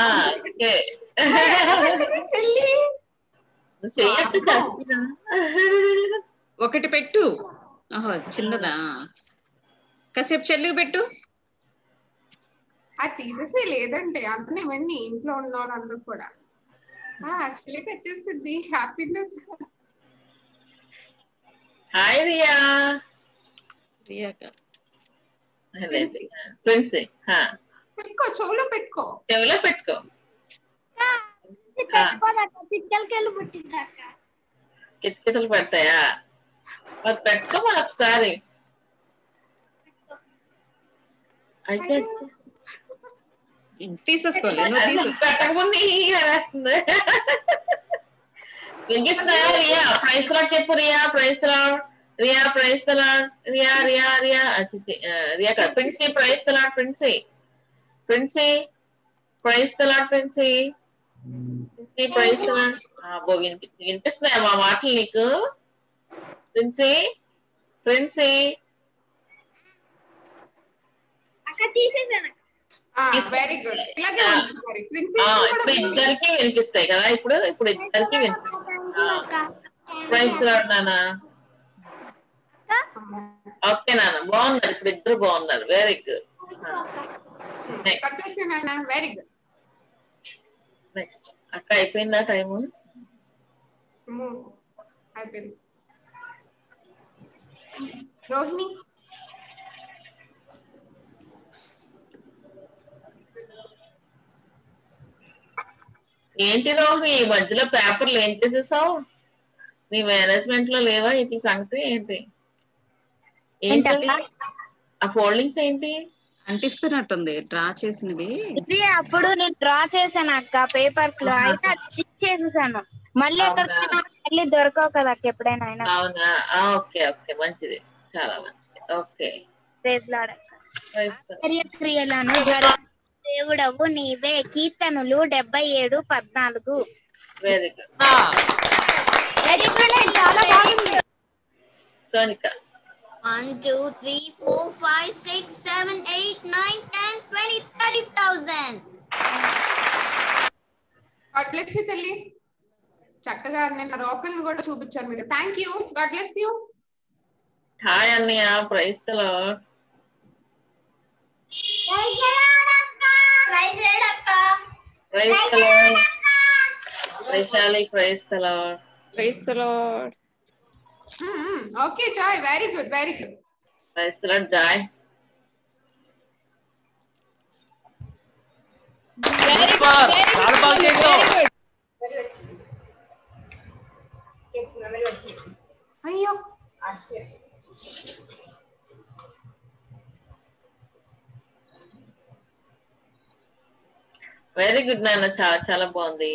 చెల్లి ఒకటి పెట్టు. ఓహో చిన్నదా, కాసేపు చెల్లికి పెట్టు. అది తీసేసే లేదంటే అందులో ఇవన్నీ ఇంట్లో ఉన్నవారు అందరూ కూడా యాక్చువల్లీ వచ్చేసింది happiness. Hi Riya. Riya Princy పెట్టుకో, చెవులో పెట్టుకో, చెవిలో పెట్టుకో. కిటకిటలు పడతాయా? మరి పెట్టుకో మరి ఒకసారి. అయితే తీసేసుకోలేదు పెట్టకముందు వేస్తుంది. వినిపిస్తున్నాయా రియా? ప్రైస్ లాట్ చెప్పు Riya. Praise Lord Riya. Praise Lord Riya. Riya Riya Riya కదా. Princy praise Lord. Princy Princy praise Lord. Princy Princy praise Lord. వినిపిస్తున్నాయా మా మాటలు నీకు? Princy Princy very good. ఇప్పుడు ఇద్దరికి వినిపిస్తాయి కదా. ఇప్పుడు ఇద్దరికి వినిపిస్తాయి. ప్రైస్ లాట్ నానా. ఓకే నాన్న బాగున్నారు. ఇప్పుడు ఇద్దరు బాగున్నారు. Very good. Very good. Next అక్క అయిపోయిందా టైము? అయిపోయింది. రోహిణి ఏంటి రోహిణి ఈ మధ్యలో పేపర్లు ఏం చేసేసావు? మీ మేనేజ్మెంట్ లో లేవా ఇట్ల సంగతి? ఏంటి ఏంటి ఆ ఫోల్డింగ్స్ ఏంటి అంటిస్తున్నట్టుంది? డ్రా చేసినవి ఇది అప్పుడు నేను డ్రా చేశాను అక్క పేపర్స్ లో, అయితే స్టిక్ చేసేసాను. మళ్ళీ ఎక్కడికైనా మళ్ళీ దొరకవు కదా అక్క ఎప్పుడైనా. అవునా? ఓకే ఓకే మంచిది, చాలా మంచిది. ఓకే క్రియలను దేవుడవు నీవే. కీర్తనులు 77:14. Very good. చాలా బాగుంది. సోనిక 1 2 3 4 5 6 7 8 9 10 20 30,000. గాడ్ బ్లెస్ యూ తల్లి. చక్కగా నేను రోకల్ని కూడా చూపించాను మీరు. Thank you. God bless you. Hi అన్నయ్య. Praise the Lord. Praise the Lord. Vaishali praise the Lord. Praise the Lord. Okay Joy. Very good very good. Praise the Lord Joy. Super, చాలా బాగా చేసావు. అయ్యో వెరీ గుడ్ నాన్న. చాలా చాలా బాగుంది.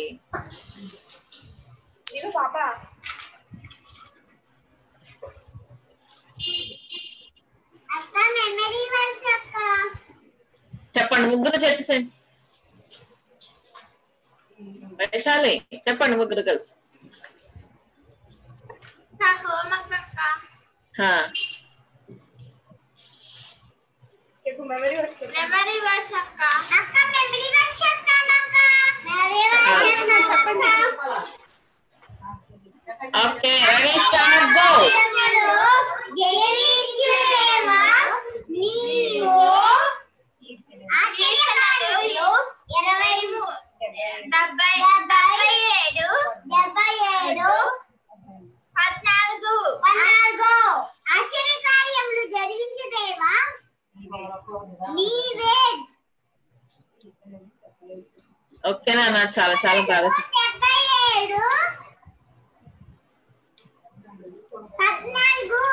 చెప్పండి ముగ్గురు చెప్పండి. వైశాలి చెప్పండి ముగ్గురు కలిసి. మెమరీ వర్డ్స్ అక్క. Okay ready start go. ఆశ్చర్యకార్యములు జరిగించుదేవా నీవే. ఓకే నాన్న చాలా చాలా బాగా చెప్పారు. 14.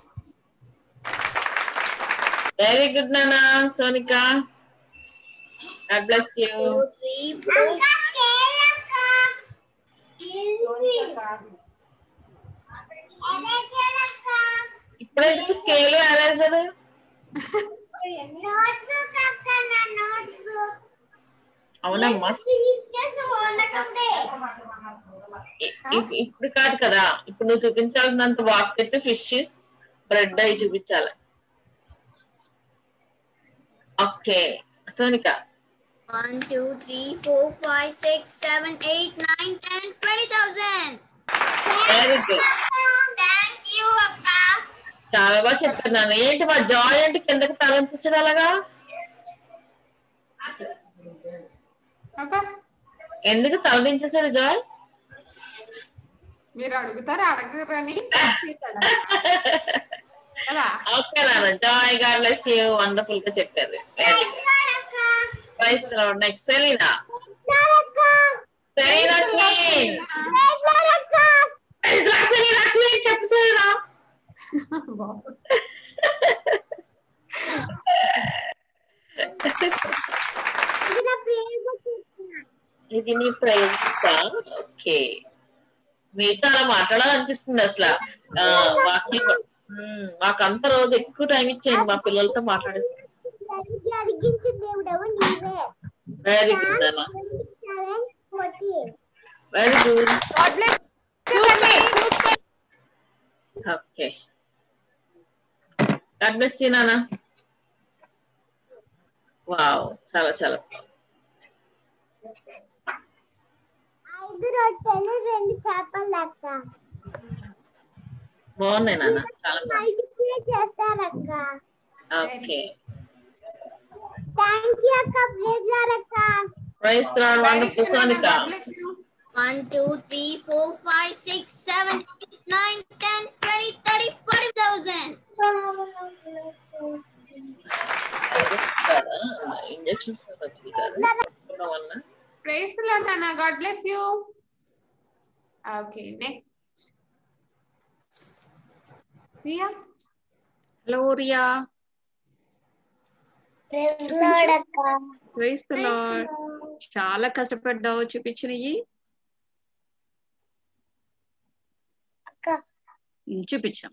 వెరీ గుడ్ నాన్న. Sonika God bless you. 2 3 4 5 6 7 8 9 10 20 30,000. ఇప్పుడు ఎందుకు స్కేల్ ఎరేజర్? అవునమ్మా, ఇప్పుడు కాదు కదా, ఇప్పుడు నువ్వు చూపించాల్సినంత బాస్కెట్, ఫిష్, బ్రెడ్ అవి చూపించాలి. Okay Sonika. 1 2 3 4 5 6 7 8 9 10 20,000. Very good. Thank you అక్క. చాలా బాగా చెప్తున్నాను. ఏంటి మా జాయ్ అంటే కిందకి తలంపించడం అలాగా? ఎందుకు తలదించేసాడు జాయ్? మీరు అడుగుతారా అడగరని. ఓకే నాన్న, Joy God bless you, wonderful గా చెప్పారు. Praise Lord. Next Selina. Selina queen. Praise Lord Selina queen, చెప్పు సెలీనా. ఇది నీ ప్రైజ్. ఓకే, మీతో అలా మాట్లాడాలనిపిస్తుంది అసలు. వాకింగ్ మాకంత రోజు ఎక్కువ టైం ఇచ్చేయండి మా పిల్లలతో మాట్లాడేసి. వెరీ గుడ్ అమ్మా, very good. Okay, God bless you నాన్న. వావ్, చాలా చాలా 5 రొట్టెలు 2 చేపలు అక్క. బాగున్నాయి నాన్న, చాలా మల్టిప్లై చేస్తారక్క. ఓకే, థాంక్ యూ అక్క. ప్రైజ్ లార్డ్ అక్క. Praise Lord. Wonderful Sonika. 1 2 3 4 5 6 7 8 9 10 20 30 40,000. Injections praise the Lord నాన్న. God bless you. Okay next Riya. Hello Riya. Praise Lord అక్క. Praise the Lord. చాలా కష్టపడ్డావు, చూపించినవి చూపించాం.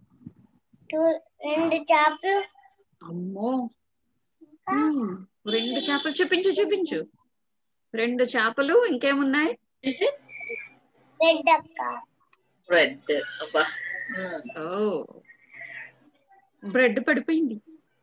2 చేపలు. అమ్మో, 2 చేపలు చూపించు చూపించు. 2 చేపలు, ఇంకేమున్నాయి? బ్రెడ్ అక్క. బ్రెడ్. అబ్బా, ఓ బ్రెడ్ పడిపోయింది.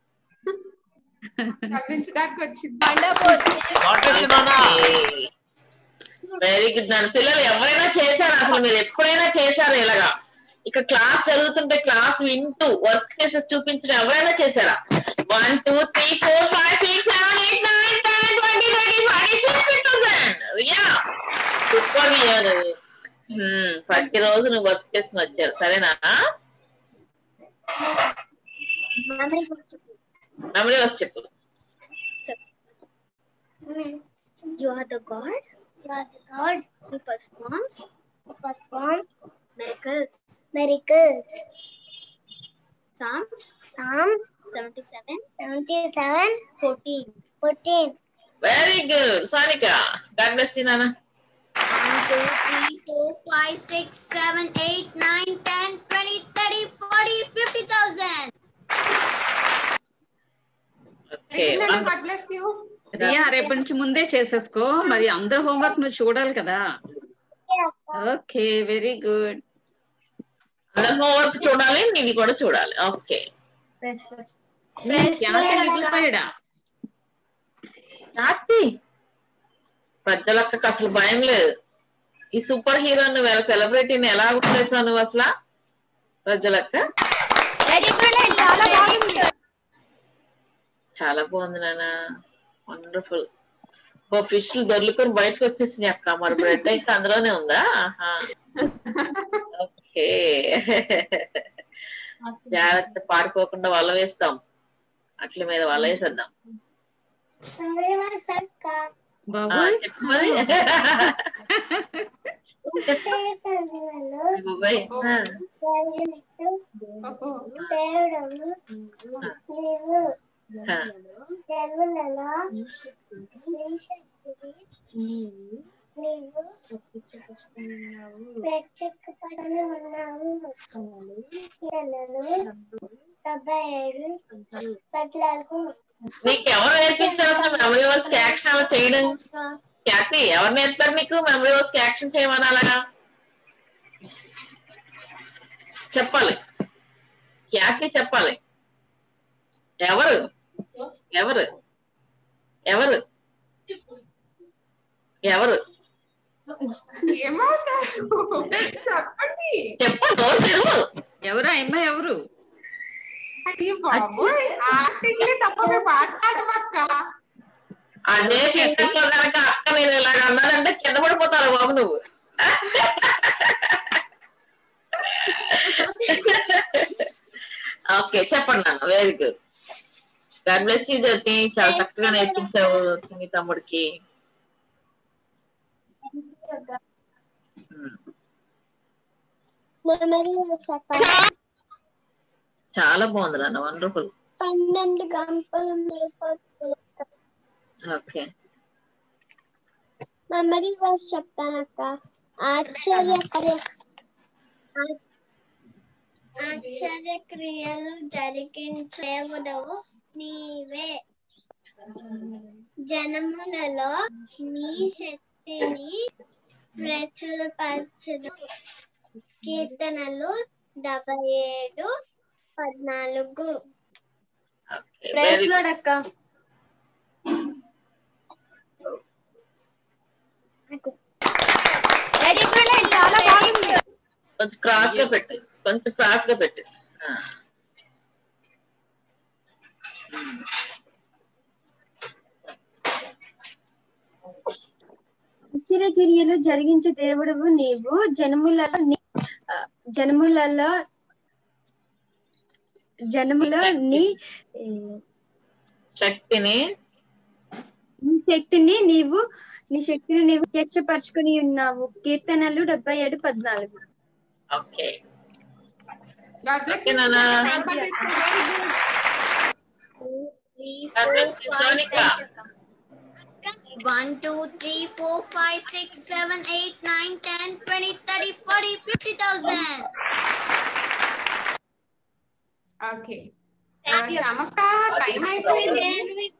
వెరీ గుడ్ నాన్న. పిల్లలు ఎవరైనా చేశారా అసలు? మీరు ఎప్పుడైనా చేశారా ఇలాగా? ఇక్కడ క్లాస్ జరుగుతుంటే క్లాస్ వింటూ వర్క్ చేసేసి చూపించడం ఎవరైనా చేశారా? 1 2 3 4 5 6 7 8 9 10 20 30 40 50,000. Riya super year. ప్రతిరోజు నువ్వు వర్క్ చేసుకుని వచ్చారు, సరేనా? మెమరీ వర్క్ చెప్పు. You are the God. You are the God who performs miracles. Psalms 77 14. Very good. Sonika, God bless you, Nana. 1 2 3 4 5 6 7 8 9 10 20 30 40 50,000. Okay. God bless you. Riya, రేపటి నుంచి ముందే చేసేసుకో, మరి అందరు హోంవర్క్ నువ్వు చూడాలి కదా. Okay, very good. అందరు హోంవర్క్ చూడాలి, నీది కూడా చూడాలి. ఓకే. పెద్దలక్కకి అసలు భయం లేదు. ఈ సూపర్ హీరో నువ్వు సెలబ్రిటీని ఎలా చేసావు నువ్వు అసలు? ప్రజలక్క చాలా బాగుంది నాన్న, వండర్ఫుల్. ఫిష్లు దొర్లుకొని బయటకు వచ్చేసినాయి అక్క. మరి బ్రెడ్ అయితే అందులోనే ఉందా? ఓకే, జాగ్రత్త, పాడిపోకుండా వల వేస్తాం, అట్ల మీద వల వేసేద్దాం. చెప్పు మరి. నీవు ప్రత్యేకపడని ఉన్నావు. పిల్లలు 77 పద్నాలుగు. నీకు ఎవరు నేర్పించారు అసలు మెమరీ వర్స్ కి యాక్షన్ అలా చేయడం? ఖ్యాతి ఎవరు నేర్పారు మీకు మెమరీ వర్స్ కి యాక్షన్ చేయమని అలాగా చెప్పాలి? ఖ్యాతి చెప్పాలి. ఎవరు ఎవరు ఎవరు ఎవరు చెప్పండి. చెప్పండి. ఎవరు అమ్మ ఎవరు? తప్ప మాట్లాడమక్క. అదే ఫిట్నెస్ లో కనుక అక్క నేను ఇలాగ అన్నానంటే కింద పడిపోతాను బాబు నువ్వు. ఓకే చెప్పండి నాన్న. Very good. God bless you Jyothi. చాలా చక్కగా నేర్పించావు చిన్ని తమ్ముడికి. చాలా బాగుంది నాన్న. వండర్ఫుల్. 12 గంటలు ఓకే మెమరీ వర్స్ చెప్తానక్క. ఆశ్చర్యక్రియలు జరిగించేవుడవు నీవే. జనములలో నీ శక్తిని ప్రచురపరచుదు. కీర్తనలు 77:14. ప్రైజ్ లార్డ్ అక్క. చాలా బాగుంది. కొంచెం క్రాస్ గా పెట్టు. కొంచెం క్రాస్ గా పెట్టు. ఆశ్చర్యక్రియలు జరిగించే దేవుడవు నీవు. జనములో నీ శక్తిని నీవు ప్రత్యక్షపరచుకుని ఉన్నావు. కీర్తనలు 77:14. Okay God bless you. నాన్న. 1 2 3 4 5 6 7 8 9 10 20 30 40 50,000. ఓకే శ్యామక్క టైం అయిపోయింది.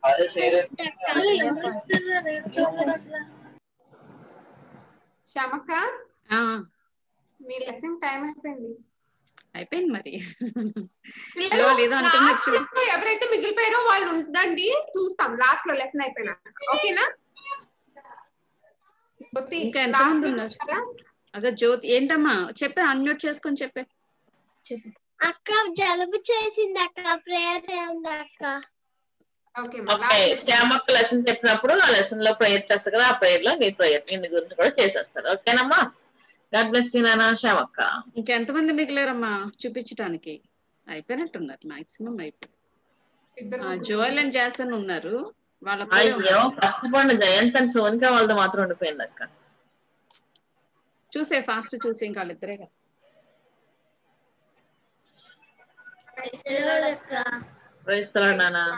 శ్యామక్క మీ లెసన్ టైం అయిపోయింది. అయిపోయింది మరి. ఎవరైతే మిగిలిపోయారో వాళ్ళు ఉండండి, చూస్తాం లాస్ట్ లో లెసన్ అయిపోయినా. ఓకేనా? ఇంకా ఎంతమంది ఉన్నారు? అదే జ్యోతి ఏంటమ్మా చెప్పే, అన్మ్యూట్ చేసుకొని చెప్పే. అక్క జలుబు చేసింది అక్క. ప్రేయర్ చేయండి అక్క. ఓకే శ్యామక్క లెసన్ చెప్పినప్పుడు ఆ లెసన్ లో ప్రేయర్ చేస్తా కదా, ఆ ప్రేయర్ లో నీ ప్రేయర్ నిన్ను గురించి కూడా చేసేస్తారు. ఓకేనమ్మా? గాడ్ బ్లెస్ యూ నాన్న. శ్యామక్క ఇంకెంతమంది మిగిలేరమ్మా చూపించడానికి? అయిపోయినట్టున్నారు మాక్సిమం అయిపోయి. జోయల్ అండ్ జాసన్ ఉన్నారు. అయ్యో కష్టపడిన జయంత్ అండ్ సోనిక వాళ్ళతో మాత్రం ఉండిపోయింది అక్క. చూసే ఫాస్ట్ చూసే ఇంకా వాళ్ళిద్దరే కదా. ప్రైజ్ ది లార్డ్ నాన్న.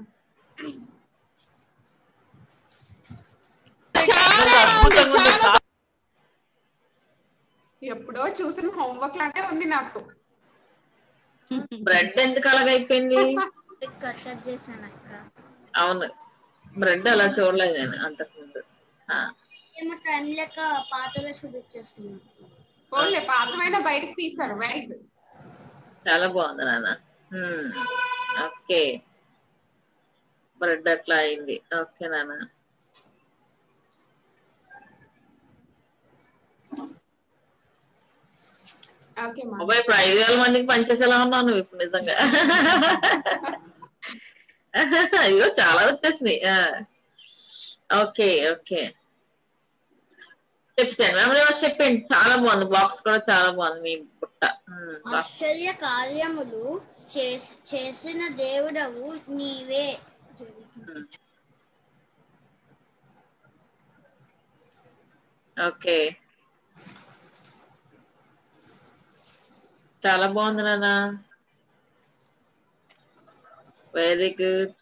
ఎప్పుడో చూసిన హోంవర్క్ లాంటే ఉంది నాకు. బ్రెడ్ ఎందుకు అలాగైపోయింది? అవును బ్రెడ్ అలా చూడలేదు నేను అంతకుముందు. టైం లెక్క పాతగా చూపించేస్తుంది. ఓన్లీ పాతమైన బయటకు తీస్తారు. Very good. చాలా బాగుంది నాన్న. ఓకే బ్రెడ్ అట్లా అయింది. ఓకే నాన్న. అబ్బాయి ఇప్పుడు 5,000 మందికి పనిచేసేలా ఉన్నావు నువ్వు ఇప్పుడు నిజంగా. అయ్యో చాలా వచ్చేసినాయి. ఓకే ఓకే చెప్పాను మెమరీ వర్స్ చెప్పండి. చాలా బాగుంది. బాక్స్ కూడా చాలా బాగుంది. మీ బుట్ట ఆశ్చర్య కార్యములు చేసిన దేవుడవు నీవే. ఓకే చాలా బాగుంది నాన్న. Very good.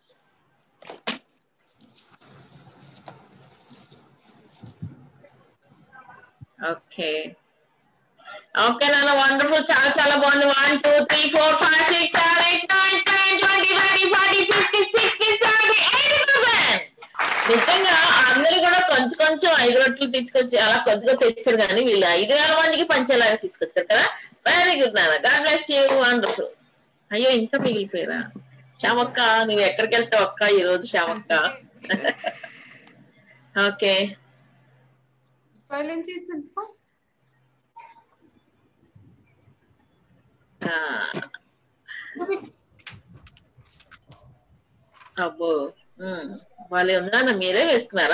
ఓకే ఓకే నాన్న వండర్ఫుల్ చాలా చాలా బాగుంది 1 2 3 4 5 6 7 8 9 10 20 30 40 50 60 70 80%. నిజంగా అందరూ కూడా కొంచెం కొంచెం 5 రొట్టెలు తీసుకొచ్చి అలా కొద్దిగా తెచ్చారు కానీ వీళ్ళు 5,000 మందికి పంచేలాగా తీసుకొచ్చారు కదా. వెరీ గుడ్ నాన్న, గాడ్ బ్లెస్ యూ, వండర్ఫుల్. అయ్యో ఇంకా మిగిలిపోయారా శ్యామక్క, నువ్వు ఎక్కడికి వెళ్తావు అక్క ఈ రోజు శ్యామక్క? ఓకే అబ్బో వాళ్ళు ఉందా, మీరే వేసుకున్నారా?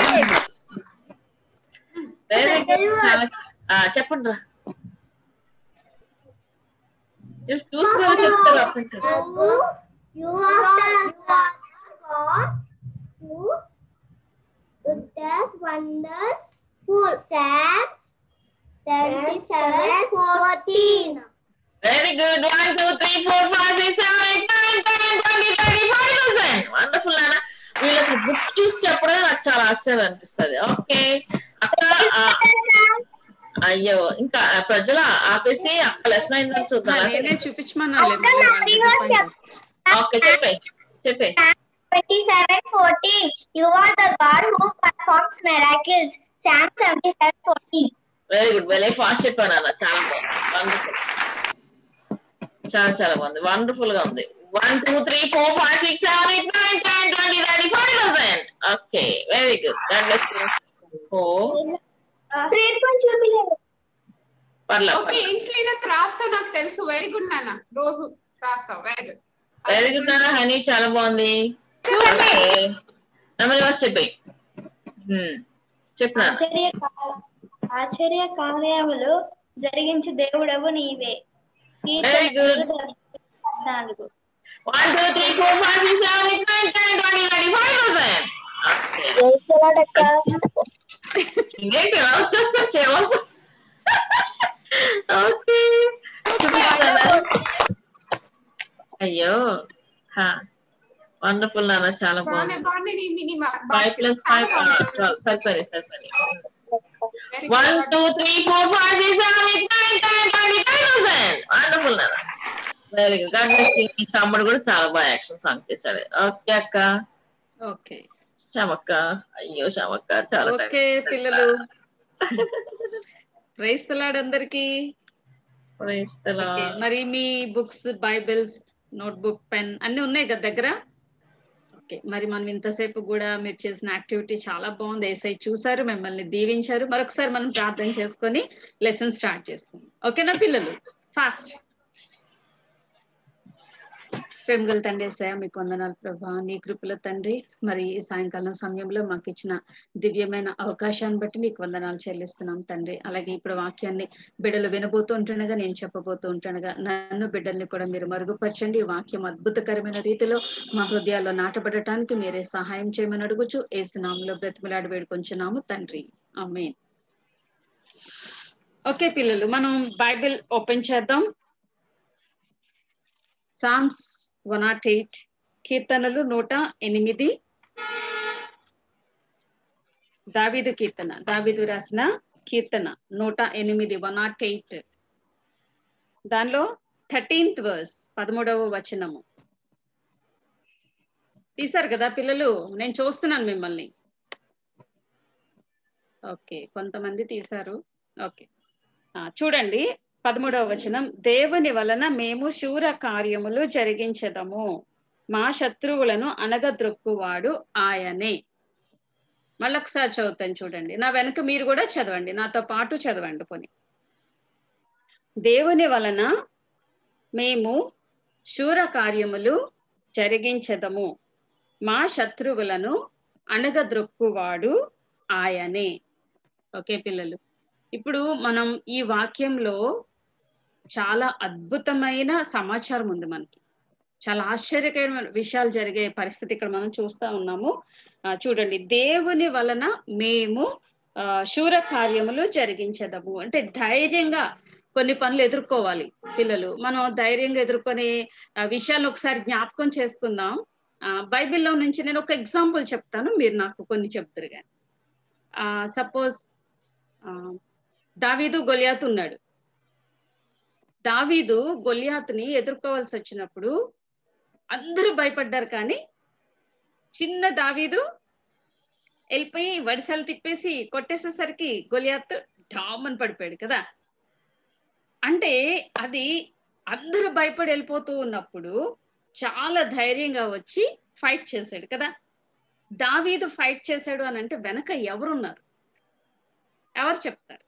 చెప్పండి రా, చూసుకో చెప్తారు. wonders 4 Psalms 77:14. Very good. 1 2 3 4 5 6 7 8 9 10 20 30 40%. Wonderful నాన్న. వీళ్ళు అసలు బుక్ చూసి చెప్పడం నాకు చాలా ఆశ్చర్యం అనిపిస్తుంది. ఓకే అక్క, అయ్యో ఇంకా ప్రజలు ఆపేసి అక్క లెసన్ అయిందని చూద్దాం. చూపించమన్నా. ఓకే చెప్పే 27:14. You are the God who performs miracles. Psalm 77:14. Very good, very fast చెప్పాను అన్న, చాలా బాగుంది, వండర్ఫుల్, చాలా చాలా బాగుంది, వండర్ఫుల్ గా ఉంది. 1 2 3 4 5 6 7 8 9 10 20 30 40%. Okay very good, God bless you. రాస్తావు నాకు తెలుసు. వెరీ గుడ్ నాన్న, రోజు రాస్తావు. వెరీ గుడ్, వెరీ గుడ్ నాన్న. హనీ చాలా బాగుంది. చెప్పు. ఆశ్చర్య కార్యములు జరిగించు దేవుడవు నీవే. Very good. 1 2 3 4 5 6 7 8 9 10 20 30 40%. ఇంకేంటి వచ్చేస్తా. ఓకే అయ్యో వండర్ఫుల్ నాన్న, చాలా బాగుంది. 5 + 5 సరిపడి 1 2 3 4 5 6 7 8 9 10 20 30%. వండర్ఫుల్ నాన్న, వెరీ గుడ్. మీ తమ్ముడు కూడా చాలా బాగా యాక్షన్ సాంగ్ చేశాడు. ఓకే అక్క. ఓకే చమక్క, అయ్యో చమక్క చాలా. ఓకే పిల్లలు, ప్రైజ్ ది లార్డ్ అందరికి. మరి మీ బుక్స్, బైబిల్స్, నోట్బుక్, పెన్ అన్ని ఉన్నాయి కదా దగ్గర? ఓకే, మరి మనం ఇంతసేపు కూడా మీరు చేసిన యాక్టివిటీ చాలా బాగుంది. ఏసై చూసారు, మిమ్మల్ని దీవించారు. మరొకసారి మనం ప్రార్థన చేసుకొని లెసన్ స్టార్ట్ చేసుకుందాం. ఓకేనా పిల్లలు? ఫాస్ట్. ప్రేమగల తండ్రి యేసయ్య, మీకు వందనాలు ప్రభా. నీ కృపల తండ్రి, మరి ఈ సాయంకాలం సమయంలో మాకు ఇచ్చిన దివ్యమైన అవకాశాన్ని బట్టి నీకు వందనాలు చెల్లిస్తున్నాం తండ్రి. అలాగే ఇప్పుడు వాక్యాన్ని బిడ్డలు వినబోతూ ఉంటుండగా, నేను చెప్పబోతూ ఉంటుండగా నన్ను బిడ్డల్ని కూడా మీరు మరుగుపరచండి. ఈ వాక్యం అద్భుతకరమైన రీతిలో మా హృదయాల్లో నాటబడటానికి మీరే సహాయం చేయమని అడుగుచు యేసునామములో బ్రతిమలాడి వేడుకొంచున్నాము తండ్రి, ఆమేన్. ఓకే పిల్లలు, మనం బైబిల్ ఓపెన్ చేద్దాం. సామ్స్ 108, కీర్తనలు 108, దావీదు కీర్తన, దావీదు రాసిన కీర్తన 108, 108. దానిలో 13th verse, 13వ వచనము. తీశారు కదా పిల్లలు? నేను చూస్తున్నాను మిమ్మల్ని. ఓకే, కొంతమంది తీశారు. ఓకే చూడండి, 13వ వచనం. దేవుని వలన మేము శూర కార్యములు జరిగించెదము, మా శత్రువులను అనగద్రొక్కువాడు ఆయనే. మళ్ళొకసారి చదువుతాను చూడండి. నా వెనుక మీరు కూడా చదవండి, నాతో పాటు చదవండి. కొని దేవుని వలన మేము శూర కార్యములు జరిగించెదము, మా శత్రువులను అనగద్రొక్కువాడు ఆయనే. ఓకే పిల్లలు, ఇప్పుడు మనం ఈ వాక్యంలో చాలా అద్భుతమైన సమాచారం ఉంది. మనకి చాలా ఆశ్చర్యకరమైన విషయాలు జరిగే పరిస్థితి ఇక్కడ మనం చూస్తా ఉన్నాము. చూడండి, దేవుని వలన మేము శూర కార్యములు జరిగించదము అంటే ధైర్యంగా కొన్ని పనులు ఎదుర్కోవాలి పిల్లలు. మనం ధైర్యంగా ఎదుర్కొనే విషయాలు ఒకసారి జ్ఞాపకం చేసుకుందాం. బైబిల్లో నుంచి నేను ఒక ఎగ్జాంపుల్ చెప్తాను, మీరు నాకు కొన్ని చెప్తారు. కానీ సపోజ్ దావీదు గొలియాతు ఉన్నాడు. దావీదు గొలియాతుని ఎదుర్కోవాల్సి వచ్చినప్పుడు అందరూ భయపడ్డారు, కానీ చిన్న దావీదు వెళ్ళిపోయి వడిసలు తిప్పేసి కొట్టేసేసరికి గొలియాతు డామని పడిపోయాడు కదా. అంటే అది అందరూ భయపడి వెళ్ళిపోతూ ఉన్నప్పుడు చాలా ధైర్యంగా వచ్చి ఫైట్ చేశాడు కదా. దావీదు ఫైట్ చేశాడు అని అంటే వెనక ఎవరున్నారు? ఎవరు చెప్తారు?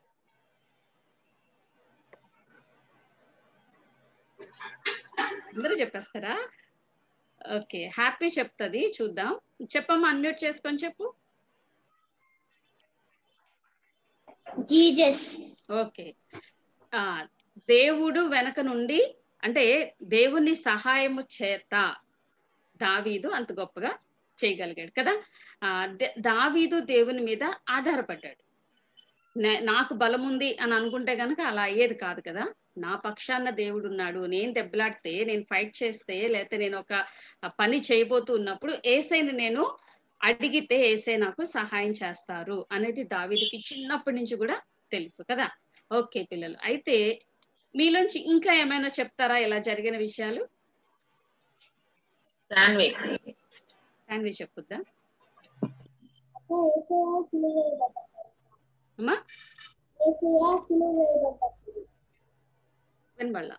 అందరూ చెప్పేస్తారా? ఓకే, హ్యాపీ చెప్తుంది, చూద్దాం. చెప్పమ్మా, అన్మ్యూట్ చేసుకొని చెప్పు. జీసస్. ఓకే, దేవుడు వెనక నుండి, అంటే దేవుని సహాయము చేత దావీదు అంత గొప్పగా చేయగలిగాడు కదా. దావీదు దేవుని మీద ఆధారపడ్డాడు. నాకు బలం ఉంది అని అనుకుంటే గనక అలా అయ్యేది కాదు కదా. నా పక్షాన దేవుడు ఉన్నాడు, నేను దెబ్బలాడితే, నేను ఫైట్ చేస్తే, లేకపోతే నేను ఒక పని చేయబోతూ ఉన్నప్పుడు ఏసైని నేను అడిగితే ఏసై నాకు సహాయం చేస్తారు అనేది దావీదుకి చిన్నప్పటి నుంచి కూడా తెలుసు కదా. ఓకే పిల్లలు, అయితే మీలోంచి ఇంకా ఏమైనా చెప్తారా ఇలా జరిగిన విషయాలు? శాన్వి చెప్పుద్దా అమ్మా? వినబడలా.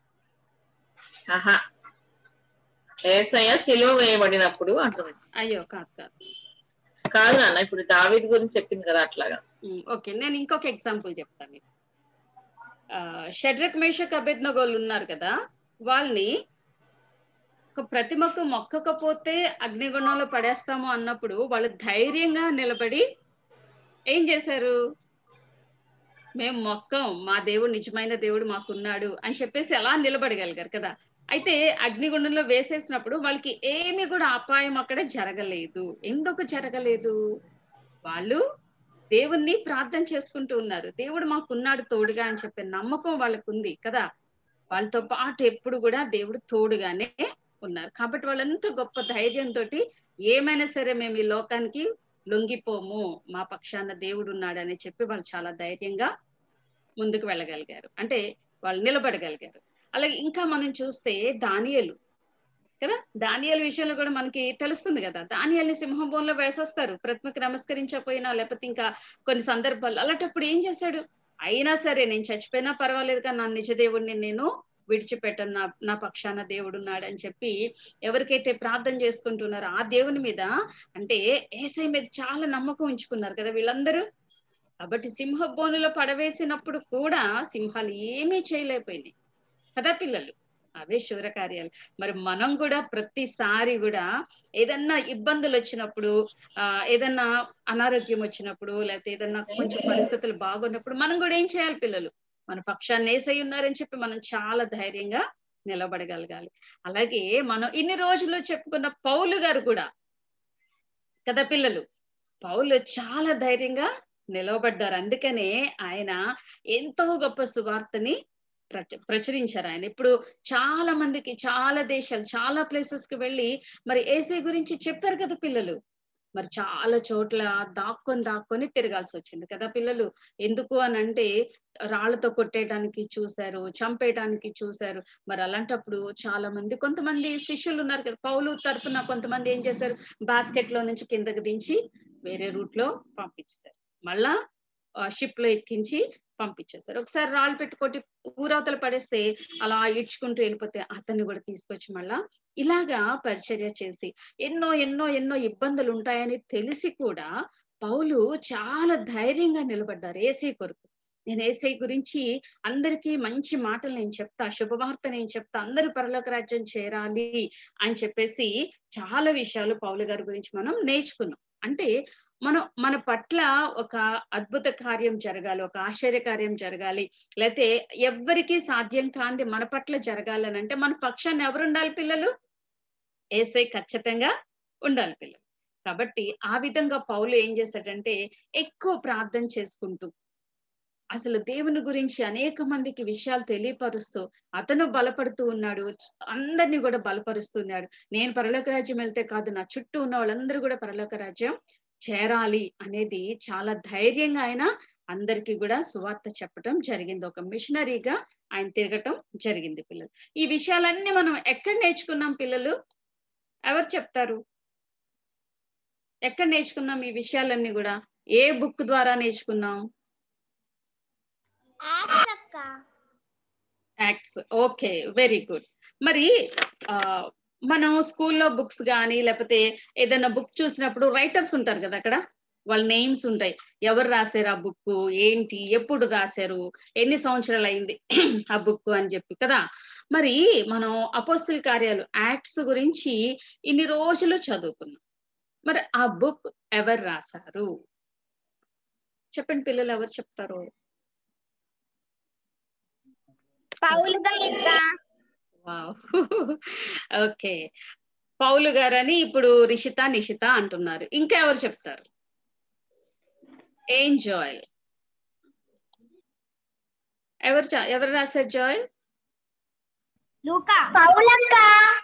యేసయ్య సిలువ వేయబడినప్పుడు అంటున్నాడు. అయ్యో కాదు కాదు కాదు నాన్న, ఇప్పుడు దావీదు గురించి చెప్పింది కదా అట్లాగా. ఓకే, నేను ఇంకొక ఎగ్జాంపుల్ చెప్తాను. షడ్రక్ మేషక్ అబేద్నెగోలు ఉన్నారు కదా, వాళ్ళని ఒక ప్రతిమకు మొక్కకపోతే అగ్నిగుణంలో పడేస్తాము అన్నప్పుడు వాళ్ళు ధైర్యంగా నిలబడి ఏం చేశారు? మేము మొక్కం, మా దేవుడు నిజమైన దేవుడు మాకున్నాడు అని చెప్పేసి అలా నిలబడగలిగారు కదా. అయితే అగ్నిగుండంలో వేసేసినప్పుడు వాళ్ళకి ఏమీ కూడా అపాయం అక్కడ జరగలేదు. ఎందుకు జరగలేదు? వాళ్ళు దేవుణ్ణి ప్రార్థన చేసుకుంటూ ఉన్నారు. దేవుడు మాకున్నాడు తోడుగా అని చెప్పే నమ్మకం వాళ్ళకు ఉంది కదా. వాళ్ళతో పాటు ఎప్పుడు కూడా దేవుడు తోడుగానే ఉన్నారు. కాబట్టి వాళ్ళంతా గొప్ప ధైర్యంతో ఏమైనా సరే మేము ఈ లోకానికి లొంగిపోము, మా పక్షాన దేవుడు ఉన్నాడని చెప్పి వాళ్ళు చాలా ధైర్యంగా ముందుకు వెళ్ళగలిగారు, అంటే వాళ్ళు నిలబడగలిగారు. అలాగే ఇంకా మనం చూస్తే దానియేలు కదా, దానియేలు విషయంలో కూడా మనకి తెలుస్తుంది కదా. దానియేలుని సింహం బోన్లో వేసేస్తారు ప్రతిమకి నమస్కరించకపోయినా, లేకపోతే ఇంకా కొన్ని సందర్భాలు. అలాంటప్పుడు ఏం చేశాడు? అయినా సరే నేను చచ్చిపోయినా పర్వాలేదు కానీ నా నిజ దేవుడిని నేను విడిచిపెట్టను, నా పక్షాన దేవుడు ఉన్నాడు అని చెప్పి ఎవరికైతే ప్రార్థన చేసుకుంటున్నారో ఆ దేవుని మీద, అంటే యేసయ్య మీద చాలా నమ్మకం ఉంచుకున్నారు కదా వీళ్ళందరూ. కాబట్టి సింహ బోనులో పడవేసినప్పుడు కూడా సింహాలు ఏమీ చేయలేకపోయినాయి కదా పిల్లలు. అవే శూర కార్యాలు. మరి మనం కూడా ప్రతిసారి కూడా ఏదన్నా ఇబ్బందులు వచ్చినప్పుడు, ఏదన్నా అనారోగ్యం వచ్చినప్పుడు, లేకపోతే ఏదన్నా కొంచెం పరిస్థితులు బాగున్నప్పుడు మనం కూడా ఏం చేయాలి పిల్లలు? మన పక్షాన్ని యేసయ్య ఉన్నారని చెప్పి మనం చాలా ధైర్యంగా నిలబడగలగాలి. అలాగే మనం ఇన్ని రోజులు చెప్పుకున్న పౌలు గారు కూడా కదా పిల్లలు, పౌలు చాలా ధైర్యంగా నిలవబడ్డారు. అందుకనే ఆయన ఎంతో గొప్ప సువార్తని ప్రచురించారు. ఆయన ఇప్పుడు చాలా మందికి, చాలా దేశాలు, చాలా ప్లేసెస్ కి వెళ్ళి మరి యేసయ్య గురించి చెప్పారు కదా పిల్లలు. మరి చాలా చోట్ల దాక్కొని తిరగాల్సి వచ్చింది కదా పిల్లలు. ఎందుకు అని అంటే రాళ్లతో కొట్టేయడానికి చూశారు, చంపేయడానికి చూశారు. మరి అలాంటప్పుడు చాలా మంది, కొంతమంది శిష్యులు ఉన్నారు కదా పౌలు తరపున, కొంతమంది ఏం చేశారు? బాస్కెట్ లో నుంచి కిందకి దించి వేరే రూట్ లో పంపించారు, మళ్ళా షిప్ లో ఎక్కించి పంపించేశారు. ఒకసారి రాళ్ళు పెట్టుకొట్టి ఊరవతలు పడేస్తే అలా ఈడ్చుకుంటూ వెళ్ళిపోతే అతన్ని కూడా తీసుకొచ్చి మళ్ళా ఇలాగా పరిచర్య చేసి ఎన్నో ఎన్నో ఎన్నో ఇబ్బందులు ఉంటాయని తెలిసి కూడా పౌలు చాలా ధైర్యంగా నిలబడ్డారు యేసయ్య కొరకు. నేను యేసయ్య గురించి అందరికీ మంచి మాటలు నేను చెప్తా, శుభవార్త నేను చెప్తా, అందరూ పరలోక రాజ్యం చేరాలి అని చెప్పేసి చాలా విషయాలు పౌలు గారి గురించి మనం నేర్చుకున్నాం. అంటే మన పట్ల ఒక అద్భుత కార్యం జరగాలి, ఒక ఆశ్చర్య కార్యం జరగాలి, లేకపోతే ఎవ్వరికీ సాధ్యం కాంది మన పట్ల జరగాలని అంటే మన పక్షాన్ని ఎవరు ఉండాలి పిల్లలు? యేసయ్య ఖచ్చితంగా ఉండాలి పిల్లలు. కాబట్టి ఆ విధంగా పౌలు ఏం చేశాడంటే ఎక్కువ ప్రార్థన చేసుకుంటూ అసలు దేవుని గురించి అనేక మందికి విషయాలు తెలియపరుస్తూ అతను బలపడుతూ ఉన్నాడు, అందరినీ కూడా బలపరుస్తున్నాడు. నేను పరలోక రాజ్యం వెళ్తే కాదు, నా చుట్టూ ఉన్న వాళ్ళందరూ కూడా పరలోక రాజ్యం చేరాలి అనేది చాలా ధైర్యంగా ఆయన అందరికీ కూడా సువార్త చెప్పటం జరిగింది. ఒక మిషనరీగా ఆయన తిరగటం జరిగింది పిల్లలు. ఈ విషయాలన్నీ మనం ఎక్కడ నేర్చుకున్నాం పిల్లలు? ఎవరు చెప్తారు? ఎక్కడ నేర్చుకున్నాం ఈ విషయాలన్నీ కూడా? ఏ బుక్ ద్వారా నేర్చుకున్నాం? యాక్ట్స్. Okay, very good. మరి మనం స్కూల్లో బుక్స్ కానీ లేకపోతే ఏదైనా బుక్ చూసినప్పుడు రైటర్స్ ఉంటారు కదా, అక్కడ వాళ్ళ నేమ్స్ ఉంటాయి. ఎవరు రాశారు ఆ బుక్, ఏంటి, ఎప్పుడు రాశారు, ఎన్ని సంవత్సరాలు అయింది ఆ బుక్ అని చెప్పి కదా. మరి మనం అపోస్తల కార్యాలు యాక్ట్స్ గురించి ఇన్ని రోజులు చదువుకున్నాం. మరి ఆ బుక్ ఎవరు రాశారు? చెప్పండి పిల్లలు, ఎవరు చెప్తారు? పౌలు గారు. ఓకే, పౌలు గారని ఇప్పుడు రిషిత నిషిత అంటున్నారు. ఇంకా ఎవరు చెప్తారు? ఏం జాయ్, ఎవరు రాశారు జాయ్? లూకా. పౌలక్క.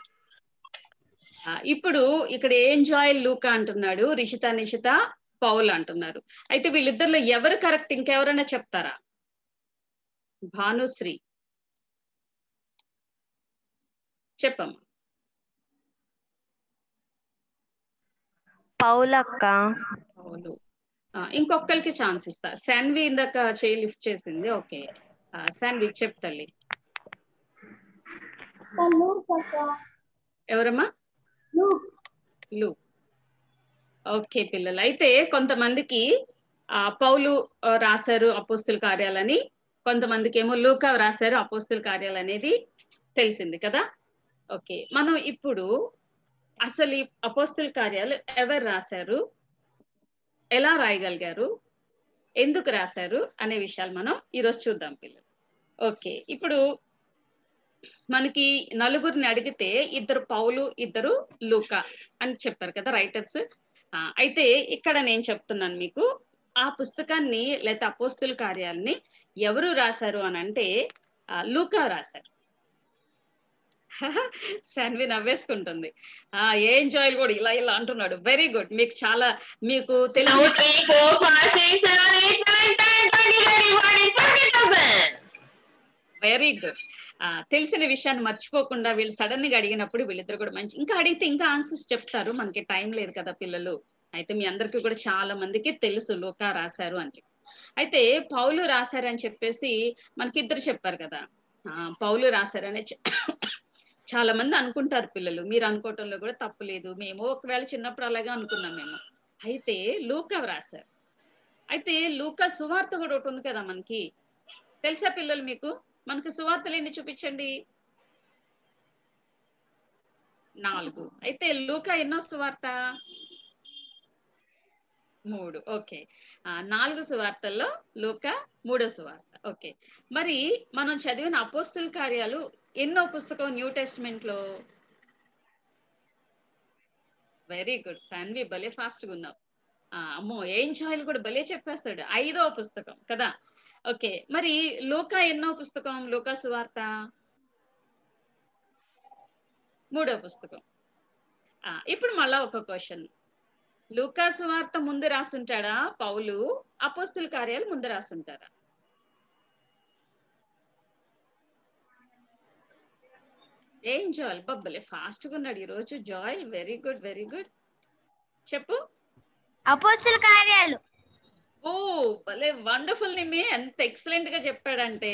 ఇప్పుడు ఇక్కడ ఏం జాయ్ లూకా అంటున్నాడు, రిషిత నిషిత పౌల్ అంటున్నారు. అయితే వీళ్ళిద్దరిలో ఎవరు కరెక్ట్? ఇంకెవరైనా చెప్తారా? భానుశ్రీ చెప్పమ్మా. పౌలక్క. పౌలు. ఇంకొకరికి ఛాన్స్ ఇస్తా. శాన్వి ఇందాక చేయి లిఫ్ట్ చేసింది. ఓకే, శాన్వి చెప్తల్లి. ఎవరమ్మా? లూక్. ఓకే పిల్లలు, అయితే కొంతమందికి పౌలు రాశారు అపోస్తల కార్యాలని, కొంతమందికి ఏమో లూకా రాశారు అపోస్తల కార్యాలు అనేది తెలిసింది కదా. ఓకే, మనం ఇప్పుడు అసలు ఈ అపోస్తల కార్యాలు ఎవరు రాశారు, ఎలా రాయగలిగారు, ఎందుకు రాశారు అనే విషయాలు మనం ఈరోజు చూద్దాం పిల్లలు. ఓకే, ఇప్పుడు మనకి నలుగురిని అడిగితే ఇద్దరు పౌలు, ఇద్దరు లూకా అని చెప్పారు కదా రైటర్స్. అయితే ఇక్కడ నేను చెప్తున్నాను మీకు, ఆ పుస్తకాన్ని లేదా అపోస్తల కార్యాలని ఎవరు రాశారు అని అంటే లూకా రాశారు. శాన్వి నవ్వేసుకుంటుంది. ఏం జాయిల్ కూడా ఇలా ఇలా అంటున్నాడు. వెరీ గుడ్, మీకు చాలా మీకు తెలుసు. Very good. తెలిసిన విషయాన్ని మర్చిపోకుండా వీళ్ళు సడన్ గా అడిగినప్పుడు వీళ్ళిద్దరు కూడా మంచి, ఇంకా అడిగితే ఇంకా ఆన్సర్స్ చెప్తారు. మనకి టైం లేదు కదా పిల్లలు. అయితే మీ అందరికీ కూడా చాలా మందికి తెలుసు లూకా రాశారు అని చెప్పి. అయితే పౌలు రాశారని చెప్పేసి మనకి ఇద్దరు చెప్పారు కదా. పౌలు రాశారని చాలా మంది అనుకుంటారు పిల్లలు. మీరు అనుకోవటంలో కూడా తప్పు లేదు. మేము ఒకవేళ చిన్నప్పుడు అలాగే అనుకున్నాం మేము. అయితే లూకా రాశారు. అయితే లూకా సువార్త కూడా ఒకటి ఉంది కదా మనకి, తెలుసా పిల్లలు మీకు? మనకి సువార్తలు ఎన్ని చూపించండి? 4. అయితే లూకా ఎన్నో సువార్త? 3. ఓకే, 4 సువార్తల్లో లూకా 3వ సువార్త. ఓకే, మరి మనం చదివిన అపోస్తల కార్యాలు ఎన్నో పుస్తకం న్యూ టెస్ట్మెంట్ లో? వెరీ గుడ్, శాన్వి భలే ఫాస్ట్ గా ఉన్నావు. అమ్మో, ఏం జాయిల్ కూడా భలే చెప్పేస్తాడు. 5వ పుస్తకం కదా. ఓకే, మరి లూకా ఎన్నో పుస్తకం? లూకా సువార్త 3వ పుస్తకం. ఇప్పుడు మళ్ళా ఒక క్వశ్చన్, లూకా సువార్త ముందు రాసుంటాడా పౌలు, అపోస్తల కార్యాలు ముందు రాసుంటారా? ఏం జాయ్ బబ్బలే ఫాస్ట్ గా ఉన్నాడు ఈ రోజు Joy. Very good, very good. చెప్పు. అపోస్తల కార్యాలు. ఓ భలే వండర్ఫుల్ నిమి, ఎంత ఎక్సలెంట్ గా చెప్పాడంటే.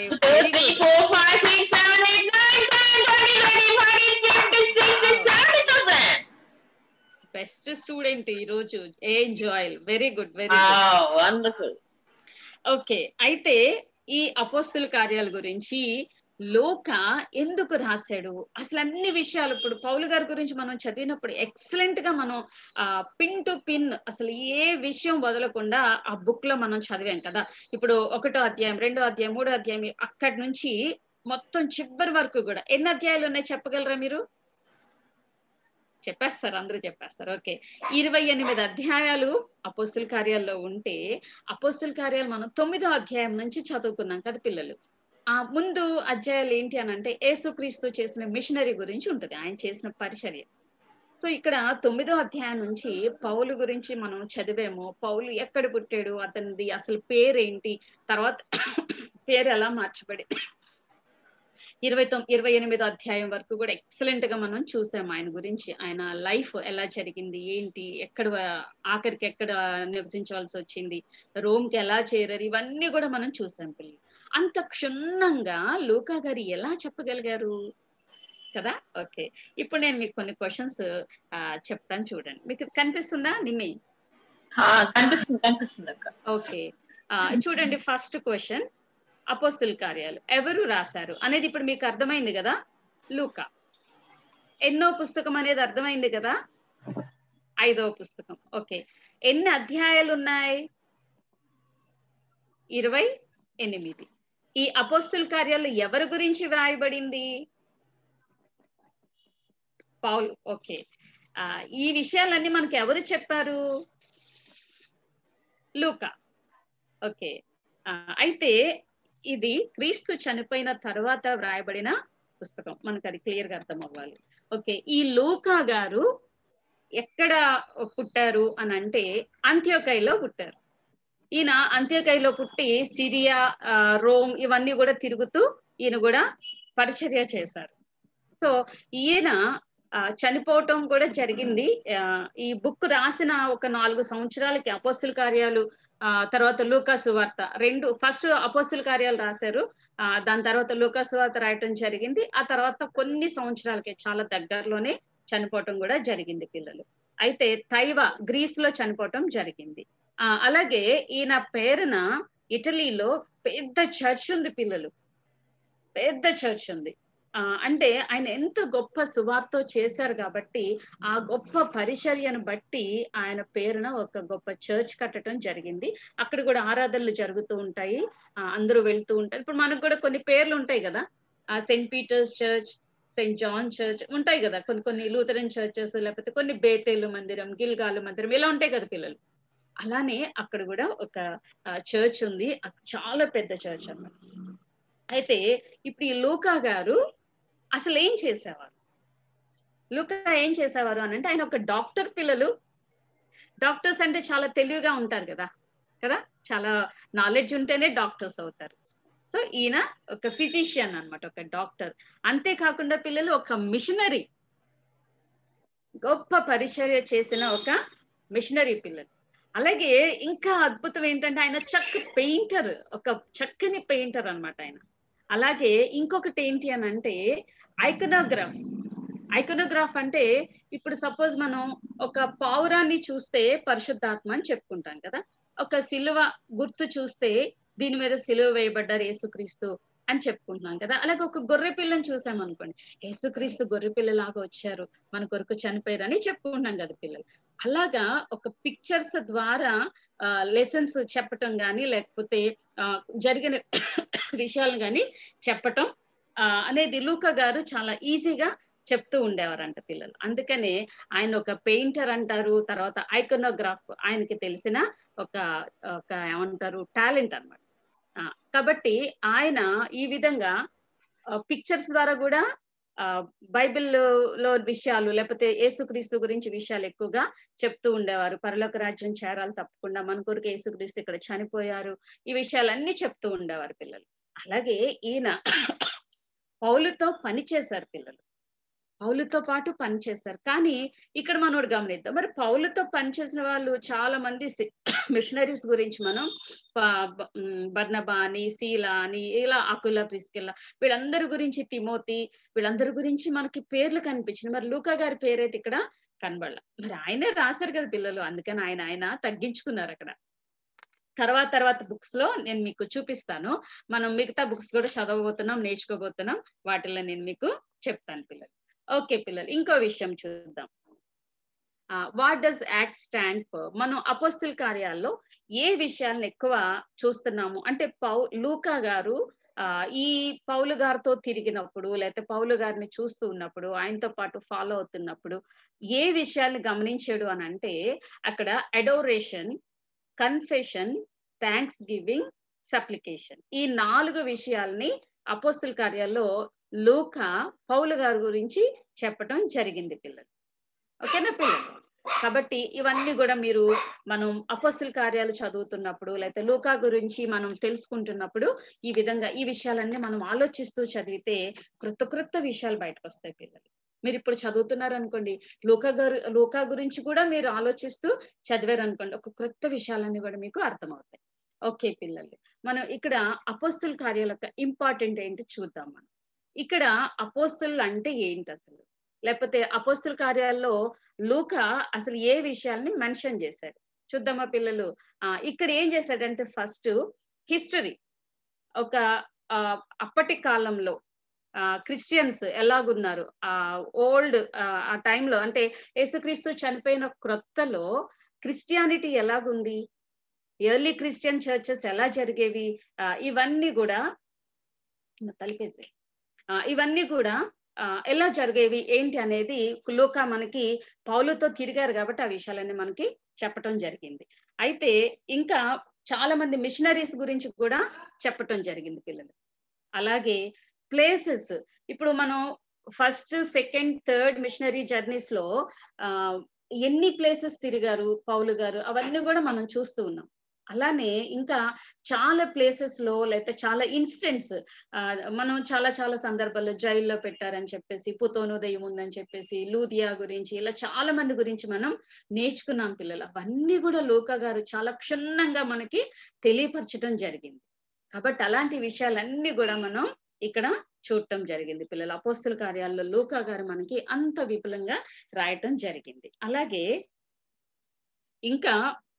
బెస్ట్ స్టూడెంట్ ఈ రోజు ఏం Joy. Very good, very good, wonderful. Okay, అయితే ఈ అపోస్తల కార్యాల గురించి లూకా ఎందుకు రాశాడు, అసలు అన్ని విషయాలు ఇప్పుడు పౌలు గారి గురించి మనం చదివినప్పుడు ఎక్సలెంట్ గా మనం పిన్ టు పిన్ అసలు ఏ విషయం వదలకుండా ఆ బుక్ లో మనం చదివాం కదా. ఇప్పుడు 1వ అధ్యాయం, 2వ అధ్యాయం, 3వ అధ్యాయం అక్కడి నుంచి మొత్తం చివరి వరకు కూడా ఎన్ని అధ్యాయాలు ఉన్నాయి చెప్పగలరా మీరు? చెప్పేస్తారు, అందరూ చెప్పేస్తారు. ఓకే, 28 అధ్యాయాలు అపోస్తల కార్యాల్లో ఉంటే అపోస్తల కార్యాలు మనం 9వ అధ్యాయం నుంచి చదువుకున్నాం కదా పిల్లలు. ముందు అధ్యాయాలు ఏంటి అని అంటే యేసుక్రీస్తు చేసిన మిషనరీ గురించి ఉంటది, ఆయన చేసిన పరిచర్య. సో ఇక్కడ 9వ అధ్యాయం నుంచి పౌలు గురించి మనం చదివేమో, పౌలు ఎక్కడ పుట్టాడు, అతనిది అసలు పేరేంటి, తర్వాత పేరు ఎలా మార్చబడి 28వ అధ్యాయం వరకు కూడా ఎక్సలెంట్ గా మనం చూసాం ఆయన గురించి. ఆయన లైఫ్ ఎలా జరిగింది, ఏంటి, ఆఖరికి ఎక్కడ నివసించవలసి వచ్చింది, రోమ్కి ఎలా చేరారు, ఇవన్నీ కూడా మనం చూసాం పిల్లలు. అంత క్షుణ్ణంగా లూకా గారు ఎలా చెప్పగలిగారు కదా. ఓకే, ఇప్పుడు నేను మీకు కొన్ని క్వశ్చన్స్ చెప్తాను, చూడండి. మీకు కనిపిస్తుందా నిమ్మి? కనిపిస్తుంది అక్క. ఓకే, చూడండి. ఫస్ట్ క్వశ్చన్, అపోస్తుల కార్యాలు ఎవరు రాశారు అనేది ఇప్పుడు మీకు అర్థమైంది కదా. లూకా. ఎన్నో పుస్తకం అనేది అర్థమైంది కదా, 5వ పుస్తకం. ఓకే, ఎన్ని అధ్యాయాలు ఉన్నాయి? 28. ఈ అపోస్తుల కార్యాలు ఎవరి గురించి వ్రాయబడింది? పౌలు. ఓకే, ఈ విషయాలన్నీ మనకి ఎవరు చెప్పారు? లూకా. ఓకే, అయితే ఇది క్రీస్తు చనిపోయిన తర్వాత వ్రాయబడిన పుస్తకం, మనకు అది క్లియర్ గా అర్థం అవ్వాలి. ఓకే, ఈ లూకా గారు ఎక్కడ పుట్టారు అని అంటే అంత్యోకయలో పుట్టారు. ఈయన అంత్యోకయలో పుట్టి సిరియా, రోమ్ ఇవన్నీ కూడా తిరుగుతూ ఈయన కూడా పరిచర్య చేశారు. సో ఈయన చనిపోవటం కూడా జరిగింది. ఈ బుక్ రాసిన ఒక 4 సంవత్సరాలకి అపోస్తుల కార్యాలు, తర్వాత లూకా సువార్త, ఫస్ట్ అపోస్తుల కార్యాలు రాశారు, దాని తర్వాత లూకా సువార్త రాయటం జరిగింది. ఆ తర్వాత కొన్ని సంవత్సరాలకి చాలా దగ్గరలోనే చనిపోవటం కూడా జరిగింది పిల్లలు. అయితే తైవా, గ్రీస్ లో చనిపోవటం జరిగింది. అలాగే ఈయన పేరున ఇటలీలో పెద్ద చర్చ్ ఉంది పిల్లలు, పెద్ద చర్చ్ ఉంది. అంటే ఆయన ఎంత గొప్ప సువార్త చేశారు కాబట్టి ఆ గొప్ప పరిచర్యను బట్టి ఆయన పేరున ఒక గొప్ప చర్చ్ కట్టడం జరిగింది. అక్కడ కూడా ఆరాధనలు జరుగుతూ ఉంటాయి, అందరూ వెళ్తూ ఉంటారు. ఇప్పుడు మనకు కూడా కొన్ని పేర్లు ఉంటాయి కదా, Saint Peter's Church, Saint John Church ఉంటాయి కదా, కొన్ని లూథరన్ చర్చెస్, లేకపోతే కొన్ని బేతేలు మందిరం, గిల్గాలు మందిరం, ఇలా ఉంటాయి కదా పిల్లలు. అలానే అక్కడ కూడా ఒక చర్చ్ ఉంది, చాలా పెద్ద చర్చ్ అన్నమాట. అయితే ఇప్పుడు ఈ లూకా గారు అసలు ఏం చేసేవారు? లూకా ఏం చేసేవారు అని అంటే, ఆయన ఒక డాక్టర్ పిల్లలు. డాక్టర్స్ అంటే చాలా తెలివిగా ఉంటారు కదా, చాలా నాలెడ్జ్ ఉంటేనే డాక్టర్స్ అవుతారు. సో ఈయన ఒక ఫిజిషియన్ అన్నమాట, ఒక డాక్టర్. అంతేకాకుండా పిల్లలు ఒక మిషనరీ, గొప్ప పరిచర్య చేసిన ఒక మిషనరీ పిల్లలు. అలాగే ఇంకా అద్భుతం ఏంటంటే ఆయన పెయింటర్, ఒక చక్కని పెయింటర్ అన్నమాట ఆయన. అలాగే ఇంకొకటి ఏంటి అని అంటే ఐకోనోగ్రాఫ్ అంటే, ఇప్పుడు సపోజ్ మనం ఒక పావురాన్ని చూస్తే పరిశుద్ధాత్మ అని చెప్పుకుంటాం కదా, ఒక సిలువ గుర్తు చూస్తే దీని మీద సిలువ వేయబడ్డారు యేసుక్రీస్తు అని చెప్పుకుంటున్నాం కదా. అలాగే ఒక గొర్రె పిల్లని చూసామనుకోండి, యేసుక్రీస్తు గొర్రె పిల్లలాగా వచ్చారు, మన కొరకు చనిపోయారు అని చెప్పుకుంటున్నాం కదా పిల్లలు. అలాగా ఒక పిక్చర్స్ ద్వారా లెసన్స్ చెప్పటం కానీ, లేకపోతే జరిగిన విషయాలు కానీ చెప్పటం అనేది లూకా గారు చాలా ఈజీగా చెప్తూ ఉండేవారంట పిల్లలు. అందుకనే ఆయన ఒక పెయింటర్ అంటారు. తర్వాత ఐకోనోగ్రాఫ్ ఆయనకి తెలిసిన ఒక ఏమంటారు టాలెంట్ అన్నమాట. కాబట్టి ఆయన ఈ విధంగా పిక్చర్స్ ద్వారా కూడా బైబిల్లో విషయాలు, లేకపోతే యేసుక్రీస్తు గురించి విషయాలు ఎక్కువగా చెప్తూ ఉండేవారు. పరలోక రాజ్యం చేరాలి తప్పకుండా, మన కొరకు యేసుక్రీస్తు ఇక్కడ చనిపోయారు, ఈ విషయాలన్నీ చెప్తూ ఉండేవారు పిల్లలు. అలాగే ఈయన పౌలుతో పని చేశారు పిల్లలు, పౌలుతో పాటు పనిచేశారు. కానీ ఇక్కడ మనోడు గమనిద్దాం, మరి పౌలుతో పనిచేసిన వాళ్ళు చాలా మంది మిషనరీస్ గురించి మనం బర్నబా అని, సీలా అని, ఇలా అకుల, ప్రిస్కిల్లా, వీళ్ళందరి గురించి, తిమోతి, వీళ్ళందరి గురించి మనకి పేర్లు కనిపించింది. మరి లూకా గారి పేరైతే ఇక్కడ కనబడలా. మరి ఆయనే రాశారు కదా పిల్లలు, అందుకని ఆయన తగ్గించుకున్నారు అక్కడ. తర్వాత బుక్స్ లో నేను మీకు చూపిస్తాను. మనం మిగతా బుక్స్ కూడా చదవబోతున్నాం, నేర్చుకోబోతున్నాం, వాటిల్లో నేను మీకు చెప్తాను పిల్లలు. ఓకే పిల్లలు, ఇంకో విషయం చూద్దాం. What does Acts stand for? మనం అపోస్తుల కార్యాల్లో ఏ విషయాలను ఎక్కువ చూస్తున్నాము అంటే, లూకా గారు ఈ పౌలు గారితో తిరిగినప్పుడు, లేకపోతే పౌలు గారిని చూస్తూ ఉన్నప్పుడు, ఆయనతో పాటు ఫాలో అవుతున్నప్పుడు ఏ విషయాల్ని గమనించాడు అని అంటే, అక్కడ adoration, confession, thanksgiving, supplication, ఈ 4 విషయాల్ని అపోస్తుల కార్యాల్లో లూకా పౌలు గారి గురించి చెప్పటం జరిగింది పిల్లలు. ఓకేనా పిల్లలు? కాబట్టి ఇవన్నీ కూడా మీరు మనం అపోస్తుల కార్యాలు చదువుతున్నప్పుడు లేకపోతే లూకా గురించి మనం తెలుసుకుంటున్నప్పుడు ఈ విధంగా ఈ విషయాలన్నీ మనం ఆలోచిస్తూ చదివితే క్రొత్త విషయాలు బయటకు వస్తాయి పిల్లలు. మీరు ఇప్పుడు చదువుతున్నారు అనుకోండి, లూకా గురించి కూడా మీరు ఆలోచిస్తూ చదివారు అనుకోండి, ఒక క్రొత్త విషయాలన్నీ కూడా మీకు అర్థమవుతాయి. ఓకే పిల్లలు, మనం ఇక్కడ అపోస్తుల కార్యాల యొక్క ఇంపార్టెంట్ ఏంటి చూద్దాం. మనం ఇక్కడ అపోస్తులు అంటే ఏంటి అసలు, లేకపోతే అపోస్తుల కార్యాల్లో లూకా అసలు ఏ విషయాల్ని మెన్షన్ చేశాడు చూద్దామా పిల్లలు? ఇక్కడ ఏం చేశాడంటే ఫస్ట్ హిస్టరీ, ఒక అప్పటి కాలంలో క్రిస్టియన్స్ ఎలాగున్నారు, ఓల్డ్ ఆ టైంలో అంటే యేసుక్రీస్తు చనిపోయిన క్రొత్తలో క్రిస్టియానిటీ ఎలాగుంది, ఎర్లీ క్రిస్టియన్ చర్చెస్ ఎలా జరిగేవి, ఇవన్నీ కూడా తలిపేసే ఇవన్నీ కూడా ఎలా జరిగేవి ఏంటి అనేది లూకా మనకి పౌలుతో తిరిగారు కాబట్టి ఆ విషయాలన్నీ మనకి చెప్పటం జరిగింది. అయితే ఇంకా చాలా మంది మిషనరీస్ గురించి కూడా చెప్పటం జరిగింది పిల్లలు. అలాగే ప్లేసెస్, ఇప్పుడు మనం first second third missionary journeys లో ఎన్ని ప్లేసెస్ తిరిగారు పౌలు గారు అవన్నీ కూడా మనం చూస్తూ ఉన్నాం. అలానే ఇంకా చాలా ప్లేసెస్ లో లేకపోతే చాలా ఇన్సిడెంట్స్ మనం చాలా సందర్భాల్లో జైల్లో పెట్టారని చెప్పేసి, పుతోనోదయం ఉందని చెప్పేసి, లూదియా గురించి, ఇలా చాలా మంది గురించి మనం నేర్చుకున్నాం పిల్లలు. అవన్నీ కూడా లూకా గారు చాలా క్షుణ్ణంగా మనకి తెలియపరచడం జరిగింది. కాబట్టి అలాంటి విషయాలన్నీ కూడా మనం ఇక్కడ చూడటం జరిగింది పిల్లలు. అపోస్తుల కార్యాల్లో లూకా గారు మనకి అంత విపులంగా రాయటం జరిగింది. అలాగే ఇంకా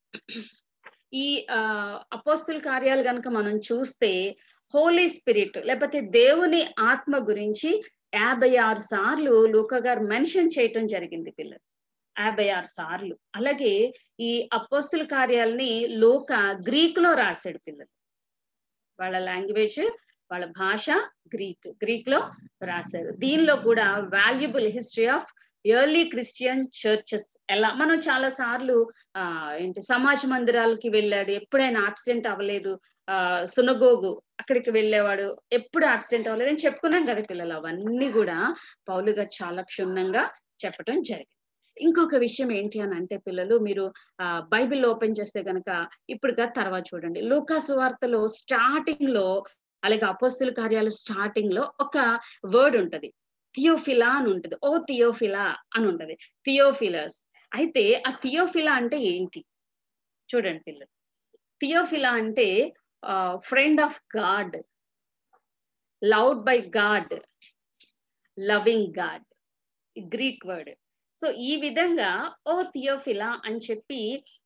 ఈ అపోస్తుల కార్యాలు గనక మనం చూస్తే హోలీ స్పిరిట్ లేకపోతే దేవుని ఆత్మ గురించి 56 సార్లు లూకా గారు మెన్షన్ చేయటం జరిగింది పిల్లలు, 56 సార్లు. అలాగే ఈ అపోస్తుల కార్యాలని లూకా గ్రీక్ లో రాశాడు పిల్లలు. వాళ్ళ లాంగ్వేజ్, వాళ్ళ భాష గ్రీక్ లో రాశారు. దీనిలో కూడా valuable history of early Christian churches ఎలా, మనం చాలా సార్లు సమాజ మందిరాలకి వెళ్ళాడు, ఎప్పుడైనా అబ్సెంట్ అవ్వలేదు, సునగోగు అక్కడికి వెళ్ళేవాడు, ఎప్పుడు అబ్సెంట్ అవ్వలేదు అని చెప్పుకున్నాం కదా పిల్లలు. అవన్నీ కూడా పౌలుగా చాలా క్షుణ్ణంగా చెప్పడం జరిగింది. ఇంకొక విషయం ఏంటి అని అంటే పిల్లలు, మీరు బైబిల్ ఓపెన్ చేస్తే గనక ఇప్పుడుగా తర్వాత చూడండి, లూకా సువార్తలో స్టార్టింగ్ లో అలాగే అపోస్తుల కార్యాలు స్టార్టింగ్ లో ఒక వర్డ్ ఉంటది, థియోఫిలా అని ఉంటది. ఓ థియోఫిలా అని ఉంటది, థియోఫిలస్. అయితే ఆ థియోఫిలా అంటే ఏంటి చూడండి పిల్లలు. థియోఫిలా అంటే friend of God, loved by God, loving God, Greek word. So ఈ విధంగా ఓ థియోఫిలా అని చెప్పి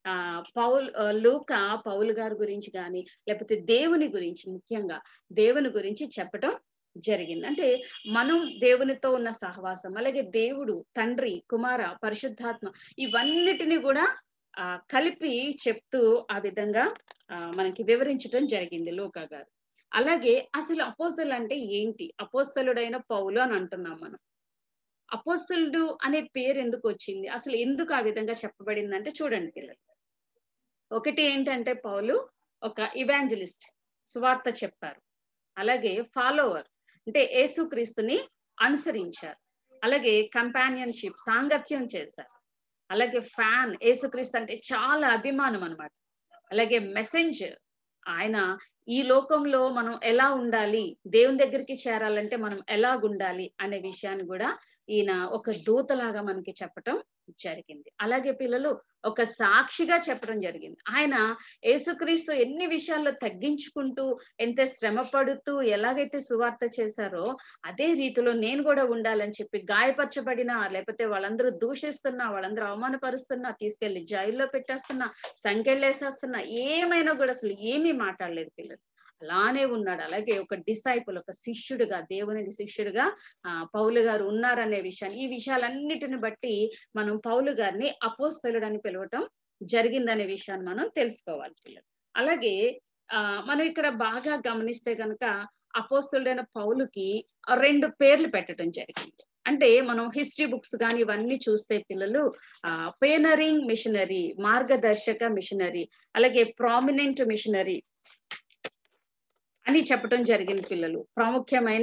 లూకా పౌలు గారి గురించి కానీ లేకపోతే దేవుని గురించి, ముఖ్యంగా దేవుని గురించి చెప్పటం జరిగింది. అంటే మనం దేవునితో ఉన్న సహవాసం, అలాగే దేవుడు తండ్రి, కుమార, పరిశుద్ధాత్మ ఇవన్నిటిని కూడా కలిపి చెప్తూ ఆ విధంగా మనకి వివరించడం జరిగింది లూకా గారు. అలాగే అసలు అపోస్తలు అంటే ఏంటి, అపోస్తలుడైన పౌలు అని అంటున్నాం మనం. అపోస్తలుడు అనే పేరు ఎందుకు వచ్చింది, అసలు ఎందుకు ఆ విధంగా చెప్పబడింది అంటే చూడండి పిల్లలు. ఒకటి ఏంటంటే పౌలు ఒక ఇవాంజలిస్ట్, సువార్త చెప్పారు. అలాగే ఫాలోవర్ అంటే యేసుక్రీస్తుని అనుసరించారు. అలాగే కంపానియన్షిప్, సాంగత్యం చేశారు. అలాగే ఫ్యాన్, యేసుక్రీస్తు అంటే చాలా అభిమానం అన్నమాట. అలాగే మెసెంజర్, ఆయన ఈ లోకంలో మనం ఎలా ఉండాలి, దేవుని దగ్గరికి చేరాలంటే మనం ఎలాగుండాలి అనే విషయాన్ని కూడా ఈయన ఒక దూతలాగా మనకి చెప్పటం జరిగింది. అలాగే పిల్లలు ఒక సాక్షిగా చెప్పడం జరిగింది. ఆయన యేసుక్రీస్తు ఎన్ని విషయాల్లో తగ్గించుకుంటూ, ఎంత శ్రమ పడుతూ ఎలాగైతే సువార్త చేశారో అదే రీతిలో నేను కూడా ఉండాలని చెప్పి, గాయపరచబడినా లేకపోతే వాళ్ళందరూ దూషిస్తున్నా, వాళ్ళందరూ అవమానపరుస్తున్నా, తీసుకెళ్లి జైల్లో పెట్టేస్తున్నా, సంకెళ్ళేసేస్తున్నా, ఏమైనా కూడా అసలు ఏమీ మాట్లాడలేదు పిల్లలు. అలానే ఉన్నాడు. అలాగే ఒక డిసైపుల్, ఒక శిష్యుడిగా, దేవుని శిష్యుడిగా పౌలు గారు ఉన్నారనే విషయాన్ని, ఈ విషయాలన్నిటిని బట్టి మనం పౌలు గారిని అపోస్తలుడు అని పిలవటం జరిగిందనే విషయాన్ని మనం తెలుసుకోవాలి పిల్లలు. అలాగే మనం ఇక్కడ బాగా గమనిస్తే కనుక అపోస్తలుడైన పౌలుకి 2 పేర్లు పెట్టడం జరిగింది. అంటే మనం హిస్టరీ బుక్స్ కానీ ఇవన్నీ చూస్తే పిల్లలు పయనరింగ్ మిషనరీ, మార్గదర్శక మిషనరీ, అలాగే ప్రామినెంట్ మిషనరీ అని చెప్పడం జరిగింది పిల్లలు. ప్రాముఖ్యమైన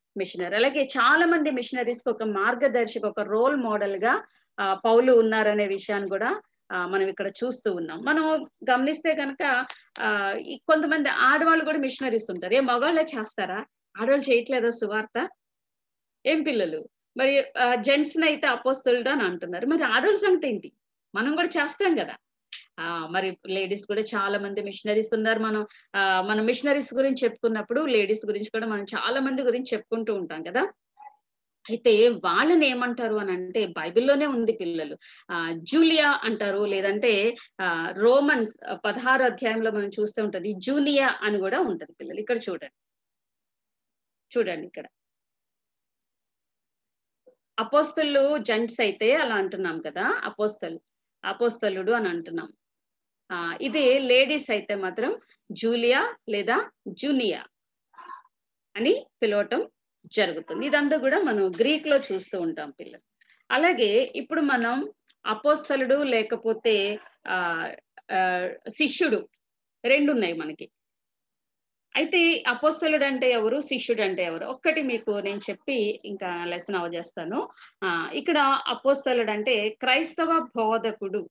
మిషనరీ. అలాగే చాలా మంది మిషనరీస్ కి ఒక మార్గదర్శక, ఒక రోల్ మోడల్ గా పౌలు ఉన్నారనే విషయాన్ని కూడా మనం ఇక్కడ చూస్తూ ఉన్నాం. మనం గమనిస్తే కనుక కొంతమంది ఆడవాళ్ళు కూడా మిషనరీస్ ఉంటారు. ఏ మగవాళ్ళే చేస్తారా? ఆడవాళ్ళు చేయట్లేదా సువార్త? ఏం పిల్లలు? మరి జెంట్స్ అయితే అపోస్తలుడు అని అంటున్నారు. మరి ఆడవాళ్ళ సంగతి ఏంటి? మనం కూడా చేస్తాం కదా. మరి లేడీస్ కూడా చాలా మంది మిషనరీస్ ఉన్నారు. మనం మిషనరీస్ గురించి చెప్పుకున్నప్పుడు లేడీస్ గురించి కూడా మనం చాలా మంది గురించి చెప్పుకుంటూ ఉంటాం కదా. అయితే వాళ్ళని ఏమంటారు అని అంటే బైబిల్లోనే ఉంది పిల్లలు. జూలియా అంటారు, లేదంటే రోమన్స్ 16 అధ్యాయంలో మనం చూస్తూ ఉంటది జూనియా అని కూడా ఉంటది పిల్లలు. ఇక్కడ చూడండి ఇక్కడ అపోస్తలు జెంట్స్ అయితే అలా అంటున్నాం కదా, అపోస్తలుడు అని అంటున్నాం. ఇది లేడీస్ అయితే మాత్రం జూలియా లేదా జూనియా అని పిలవటం జరుగుతుంది. ఇదంతా కూడా మనం గ్రీక్ లో చూస్తూ ఉంటాం పిల్లలు. అలాగే ఇప్పుడు మనం అపోస్తలుడు లేకపోతే శిష్యుడు రెండు ఉన్నాయి మనకి. అయితే అపోస్తలుడు అంటే ఎవరు, శిష్యుడు అంటే ఎవరు? ఒక్కటి మీకు నేను చెప్పి ఇంకా లెసన్ అవజేస్తాను. ఇక్కడ అపోస్తలుడు అంటే క్రైస్తవ బోధకుడు,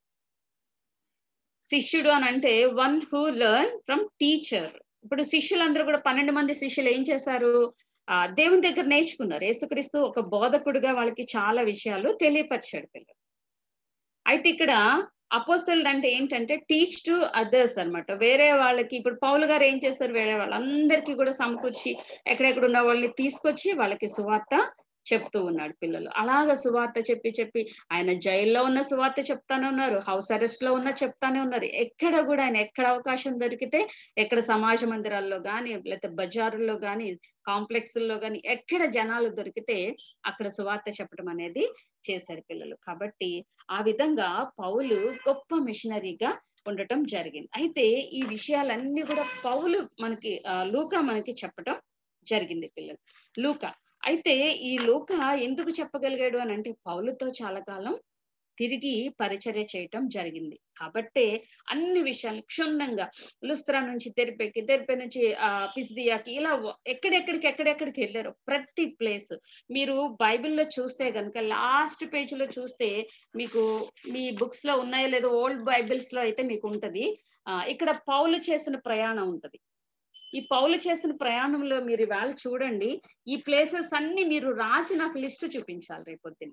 శిష్యుడు అని అంటే one who learn from teacher. ఇప్పుడు శిష్యులందరూ కూడా 12 మంది శిష్యులు ఏం చేశారు? దేవుని దగ్గర నేర్చుకున్నారు. యేసుక్రీస్తు ఒక బోధకుడుగా వాళ్ళకి చాలా విషయాలు తెలియపరిచాడు పిల్లలు. అయితే ఇక్కడ అపోస్తలుడు అంటే ఏంటంటే టీచ్ టు అదర్స్ అన్నమాట. వేరే వాళ్ళకి ఇప్పుడు పౌలు గారు ఏం చేస్తారు? వేరే వాళ్ళందరికీ కూడా సమకూర్చి ఎక్కడెక్కడ ఉన్న వాళ్ళని తీసుకొచ్చి వాళ్ళకి సువార్త చెప్తూ ఉన్నాడు పిల్లలు. అలాగా సువార్త చెప్పి ఆయన జైల్లో ఉన్న సువార్త చెప్తానే ఉన్నారు, హౌస్ అరెస్ట్ లో ఉన్న చెప్తానే ఉన్నారు. ఎక్కడ కూడా ఆయన ఎక్కడ అవకాశం దొరికితే, ఎక్కడ సమాజ మందిరాల్లో గాని, లేకపోతే బజారుల్లో గాని, కాంప్లెక్స్ల్లో గాని, ఎక్కడ జనాలు దొరికితే అక్కడ సువార్త చెప్పడం అనేది చేశారు పిల్లలు. కాబట్టి ఆ విధంగా పౌలు గొప్ప మిషనరీగా ఉండటం జరిగింది. అయితే ఈ విషయాలన్నీ కూడా పౌలు మనకి లూకా మనకి చెప్పటం జరిగింది పిల్లలు. లూకా అయితే ఈ లూకా ఎందుకు చెప్పగలిగాడు అని అంటే పౌలుతో చాలా కాలం తిరిగి పరిచర్య చేయటం జరిగింది. కాబట్టే అన్ని విషయాలు క్షుణ్ణంగా లుస్త్రా నుంచి తెరిపే నుంచి పిసిదియాకి ఇలా ఎక్కడెక్కడికి వెళ్ళారు. ప్రతి ప్లేస్ మీరు బైబిల్లో చూస్తే కనుక లాస్ట్ పేజ్ లో చూస్తే మీకు మీ బుక్స్ లో ఉన్నాయో లేదో, ఓల్డ్ బైబిల్స్ లో అయితే మీకు ఉంటది. ఇక్కడ పౌలు చేసిన ప్రయాణం ఉంటది. ఈ పౌలు చేస్తున్న ప్రయాణంలో మీరు ఇవాళ చూడండి, ఈ ప్లేసెస్ అన్ని మీరు రాసి నాకు లిస్ట్ చూపించాలి రేపొద్దున.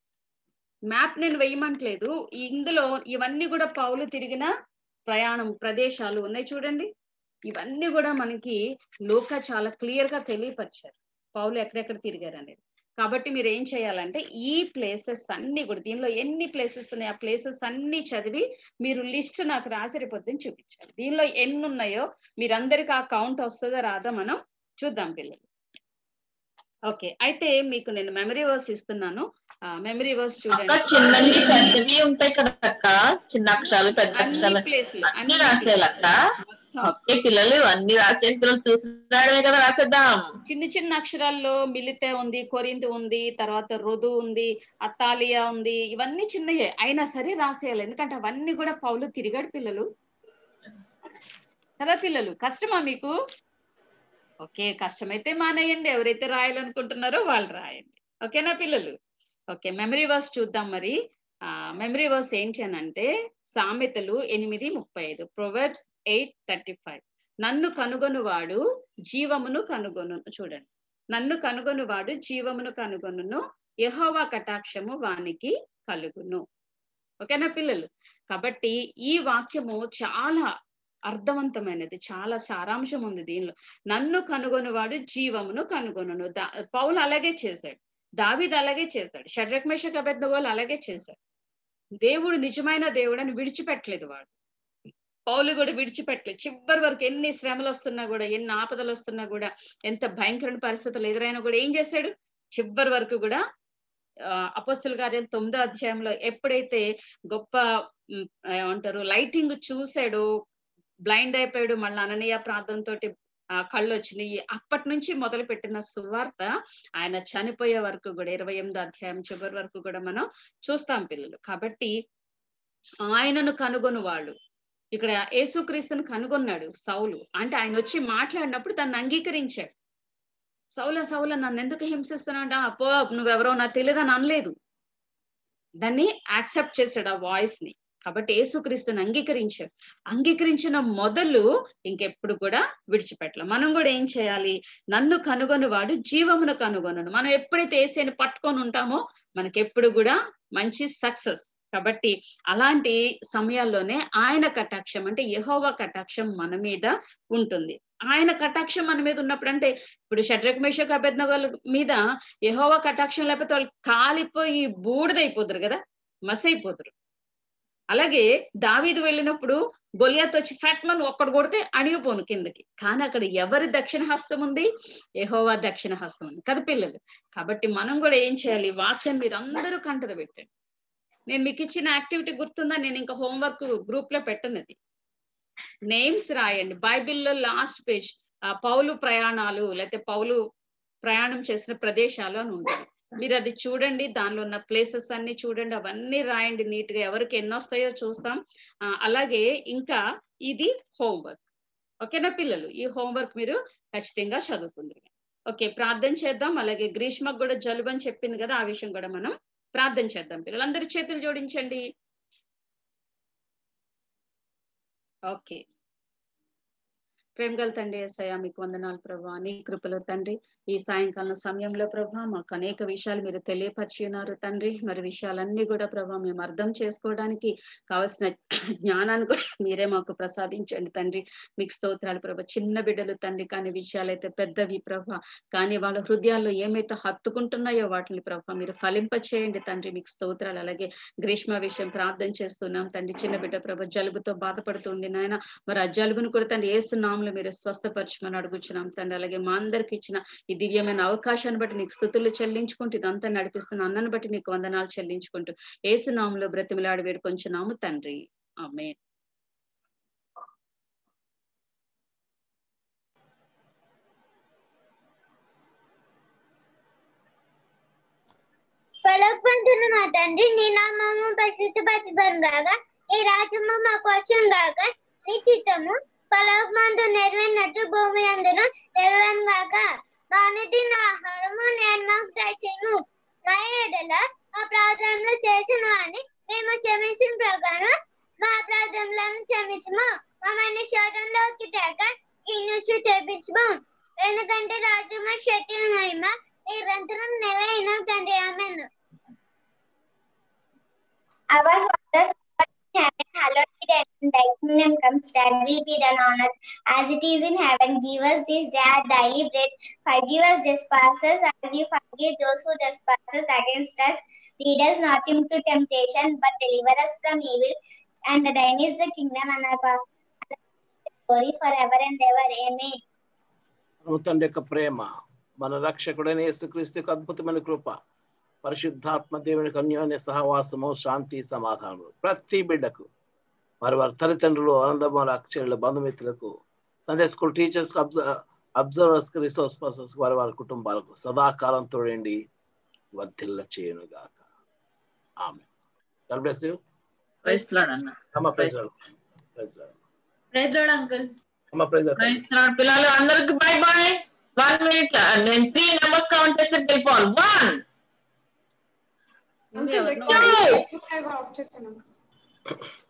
మ్యాప్ నేను వేయమంటలేదు, ఇందులో ఇవన్నీ కూడా పౌలు తిరిగిన ప్రయాణం ప్రదేశాలు ఉన్నాయి చూడండి. ఇవన్నీ కూడా మనకి లూకా చాలా క్లియర్ గా తెలియపరిచారు పౌలు ఎక్కడెక్కడ తిరిగారు అనేది. కాబట్టి మీరు ఏం చేయాలంటే ఈ ప్లేసెస్ అన్ని కూడా, దీనిలో ఎన్ని ప్లేసెస్ ఉన్నాయి ఆ ప్లేసెస్ అన్ని చదివి మీరు లిస్ట్ నాకు రాసి రేపొద్దున చూపించాలి. దీనిలో ఎన్ని ఉన్నాయో మీరందరికి ఆ కౌంట్ వస్తుందో రాదో మనం చూద్దాం పిల్లలు. ఓకే, అయితే మీకు నేను మెమరీ వర్స్ ఇస్తున్నాను. మెమరీ వర్స్ చూడండి. చిన్నవి పెద్దవి ఉంటాయి కదా అక్క, చిన్న అక్షరాలు పెద్ద అక్షరాలు అన్ని రాసేయాలక్క. ఓకే పిల్లలు అన్ని రాసే పిల్లలు చూస్తున్నాడమే కదా, రాసేద్దాం. చిన్న అక్షరాల్లో మిలితే ఉంది, కొరింథు ఉంది, తర్వాత రుదు ఉంది, అత్తాలియా ఉంది, ఇవన్నీ చిన్నయే అయినా సరే రాసేయాలి. ఎందుకంటే అవన్నీ కూడా పౌలు తిరిగాడు పిల్లలు కదా. పిల్లలు కష్టమా మీకు? ఓకే, కష్టమైతే మానేయండి. ఎవరైతే రాయాలనుకుంటున్నారో వాళ్ళు రాయండి. ఓకేనా పిల్లలు? ఓకే, మెమరీ వర్స్ చూద్దాం. మరి మెమరీ వర్స్ ఏంటి అని అంటే సామెతలు 8:35, ప్రొవర్బ్స్ 8:35. నన్ను కనుగొనువాడు జీవమును కనుగొను. చూడండి, నన్ను కనుగొనువాడు జీవమును కనుగొనును, యెహోవా కటాక్షము వానికి కలుగును. ఓకేనా పిల్లలు? కాబట్టి ఈ వాక్యము చాలా అర్థవంతమైనది, చాలా సారాంశం ఉంది దీనిలో. నన్ను కనుగొనువాడు జీవమును కనుగొనును. పౌలు అలాగే చేశాడు, దావీదు అలాగే చేశాడు, షడ్రక్ మేషక్ అబేద్నెగోలు అలాగే చేశాడు. దేవుడు నిజమైన దేవుడని విడిచిపెట్టలేదు వాడు. పౌలు కూడా విడిచిపెట్టలేదు. చివరి వరకు ఎన్ని శ్రమలు వస్తున్నా కూడా, ఎన్ని ఆపదలు వస్తున్నా కూడా, ఎంత భయంకరమైన పరిస్థితులు ఎదురైనా కూడా ఏం చేశాడు? చివరి వరకు కూడా అపోస్తల కార్యాలు 9వ అధ్యాయంలో ఎప్పుడైతే గొప్ప ఏమంటారు లైటింగ్ చూశాడో, బ్లైండ్ అయిపోయాడు, మళ్ళీ అననీయ ప్రార్థనతో కళ్ళు వచ్చినాయి. అప్పటి నుంచి మొదలు పెట్టిన సువార్త ఆయన చనిపోయే వరకు కూడా 28వ అధ్యాయం చివరి వరకు కూడా మనం చూస్తాం పిల్లలు. కాబట్టి ఆయనను కనుగొను వాళ్ళు, ఇక్కడ యేసుక్రీస్తును కనుగొన్నాడు సౌలు. అంటే ఆయన వచ్చి మాట్లాడినప్పుడు తను అంగీకరించాడు. సౌల నన్ను ఎందుకు హింసిస్తున్నావు అంటే అపో నువ్వెవరో నాకు తెలియదని అనలేదు. దాన్ని యాక్సెప్ట్ చేశాడు ఆ వాయిస్ ని. కాబట్టి యేసుక్రీస్తుని అంగీకరించిన మొదలు ఇంకెప్పుడు కూడా విడిచిపెట్టలే. మనం కూడా ఏం చేయాలి? నన్ను కనుగొని వాడు జీవమును కనుగొనను. మనం ఎప్పుడైతే యేసుని పట్టుకొని ఉంటామో మనకెప్పుడు కూడా మంచి సక్సెస్. కాబట్టి అలాంటి సమయాల్లోనే ఆయన కటాక్షం అంటే యెహోవా కటాక్షం మన మీద ఉంటుంది. ఆయన కటాక్షం మన మీద ఉన్నప్పుడు అంటే ఇప్పుడు షడ్రక్ మేషక్ అబేద్నెగోల మీద యెహోవా కటాక్షం లేకపోతే వాళ్ళు కాలిపోయి బూడిదైపోతారు కదా, మసైపోతారు. అలాగే దావీదు వెళ్ళినప్పుడు గొలియాత్ వచ్చి ఫట్మన్ ఒక్కడు కొడితే అణిగిపోను కిందకి. కానీ అక్కడ ఎవరి దక్షిణ హస్తం ఉంది? యెహోవా దక్షిణ హస్తం ఉంది కదా పిల్లలు. కాబట్టి మనం కూడా ఏం చేయాలి? వాక్యాన్ని మీరు అందరూ కంటర పెట్టండి. నేను మీకు ఇచ్చిన యాక్టివిటీ గుర్తుందా? నేను ఇంకా హోంవర్క్ గ్రూప్ లో పెట్టనది. నేమ్స్ రాయండి. బైబిల్లో లాస్ట్ పేజ్ పౌలు ప్రయాణాలు లేకపోతే పౌలు ప్రయాణం చేసిన ప్రదేశాలు అని ఉంటుంది. మీరు అది చూడండి. దానిలో ఉన్న ప్లేసెస్ అన్ని చూడండి. అవన్నీ రాయండి నీట్ గా. ఎవరికి ఎన్ని వస్తాయో చూస్తాం. అలాగే ఇంకా ఇది హోంవర్క్. ఓకేనా పిల్లలు? ఈ హోంవర్క్ మీరు ఖచ్చితంగా చదువుకుందరు. ఓకే, ప్రార్థన చేద్దాం. అలాగే గ్రీష్మకు కూడా జలుబు అని చెప్పింది కదా, ఆ విషయం కూడా మనం ప్రార్థన చేద్దాం. పిల్లలు అందరి చేతులు జోడించండి. ఓకే. ప్రేమ గల తండ్రి యేసయ్య మీకు వందనాలు ప్రభా. నీ కృపలో తండ్రి ఈ సాయంకాలం సమయంలో ప్రభా మాకు అనేక విషయాలు మీరు తెలియపరిచి ఉన్నారు తండ్రి. మరి విషయాలన్నీ కూడా ప్రభా మేము అర్థం చేసుకోవడానికి కావాల్సిన జ్ఞానాన్ని కూడా మీరే మాకు ప్రసాదించండి తండ్రి. మీకు స్తోత్రాలు ప్రభా. చిన్న బిడ్డలు తండ్రి, కానీ విషయాలైతే పెద్దవి ప్రభా. కానీ వాళ్ళ హృదయాల్లో ఏమైతే హత్తుకుంటున్నాయో వాటిని ప్రభా మీరు ఫలింప చేయండి తండ్రి. మీకు స్తోత్రాలు. అలాగే గ్రీష్మ విషయం ప్రార్థన చేస్తున్నాం తండ్రి. చిన్న బిడ్డ ప్రభా జలుబుతో బాధపడుతుంది నాయన. మరి ఆ జలుబును కూడా తండ్రి యేసు నామములో మీరు స్వస్థపరచమని అడుగుచున్నాం తండ్రి. అలాగే మా అందరికి ఇచ్చిన ఈ దివ్యమైన అవకాశాన్ని బట్టి నీకు స్తుతులు చెల్లించుకుంటూ ఇదంతా నడిపిస్తున్న అన్నను బట్టి నీకు వందనాలు చెల్లించుకుంటూ యేసు నామములో బ్రతిమలాడి వేడుకొంచున్నాము తండ్రి. ఆమేన్. పలుకుంటున్న మా తండ్రి, నీ నామము పరిశుద్ధపరచబడును గాక, ఈ రాజ్యము మాకు వచ్చును గాక, నీ చిత్తము పరలోకమందు నెరవేరినట్టు భూమి యందును నెరవేరును గాక. మా అనుదిన ఆహారము నేడు మాకు దయచేయుము. మా యెడల అపరాధములు చేసిన వారిని మేము క్షమించిన ప్రకారం మా అపరాధములను క్షమించుము. మమ్మల్ని శోధనలోకి తేక కీడును తెప్పించుము. ఎందుకంటే రాజ్యము శక్తి మహిమ నిరంతరం నెరవేరును తండ్రి. ఆమేన్. Our Father in heaven, hallowed be thy name. Thy kingdom come, thy will be done on earth as it is in heaven. Give us this day our daily bread. Forgive us trespasses as you forgive those who trespass against us. Lead us not into temptation, but deliver us from evil. And thine is the kingdom and the power and the glory forever and ever. Amen. తండ్రి యొక్క ప్రేమ, మన రక్షకుడైన యేసుక్రీస్తు యొక్క అద్భుతమైన కృప, పరిశుద్ధాత్మ దేవుని అన్యోన్య సహవాసము, శాంతి, సమాధానము ప్రతి బిడ్డకు, వారి తల్లిదండ్రులు, ఆనందముల అక్షరులు, బంధుమిత్రులకు, Sunday school teachers, observers, resource persons, వారి కుటుంబాలకు సదాకాలం తోడండి వర్ధిల్ల చేయను గాక. ఆమేన్. God bless you. Praise Lord అన్న. అమ్మ praise Lord. Praise Lord. Praise Lord uncle. అమ్మ ప్రైజ్ లార్డ్. ప్రైజ్ లార్డ్ పిల్లలు అందరికి బై బై. 1 minute నేను 3 numbers కౌంట్ చేస్తే వెళ్ళిపోవాలి. 1 ఆఫ్ చేశాను.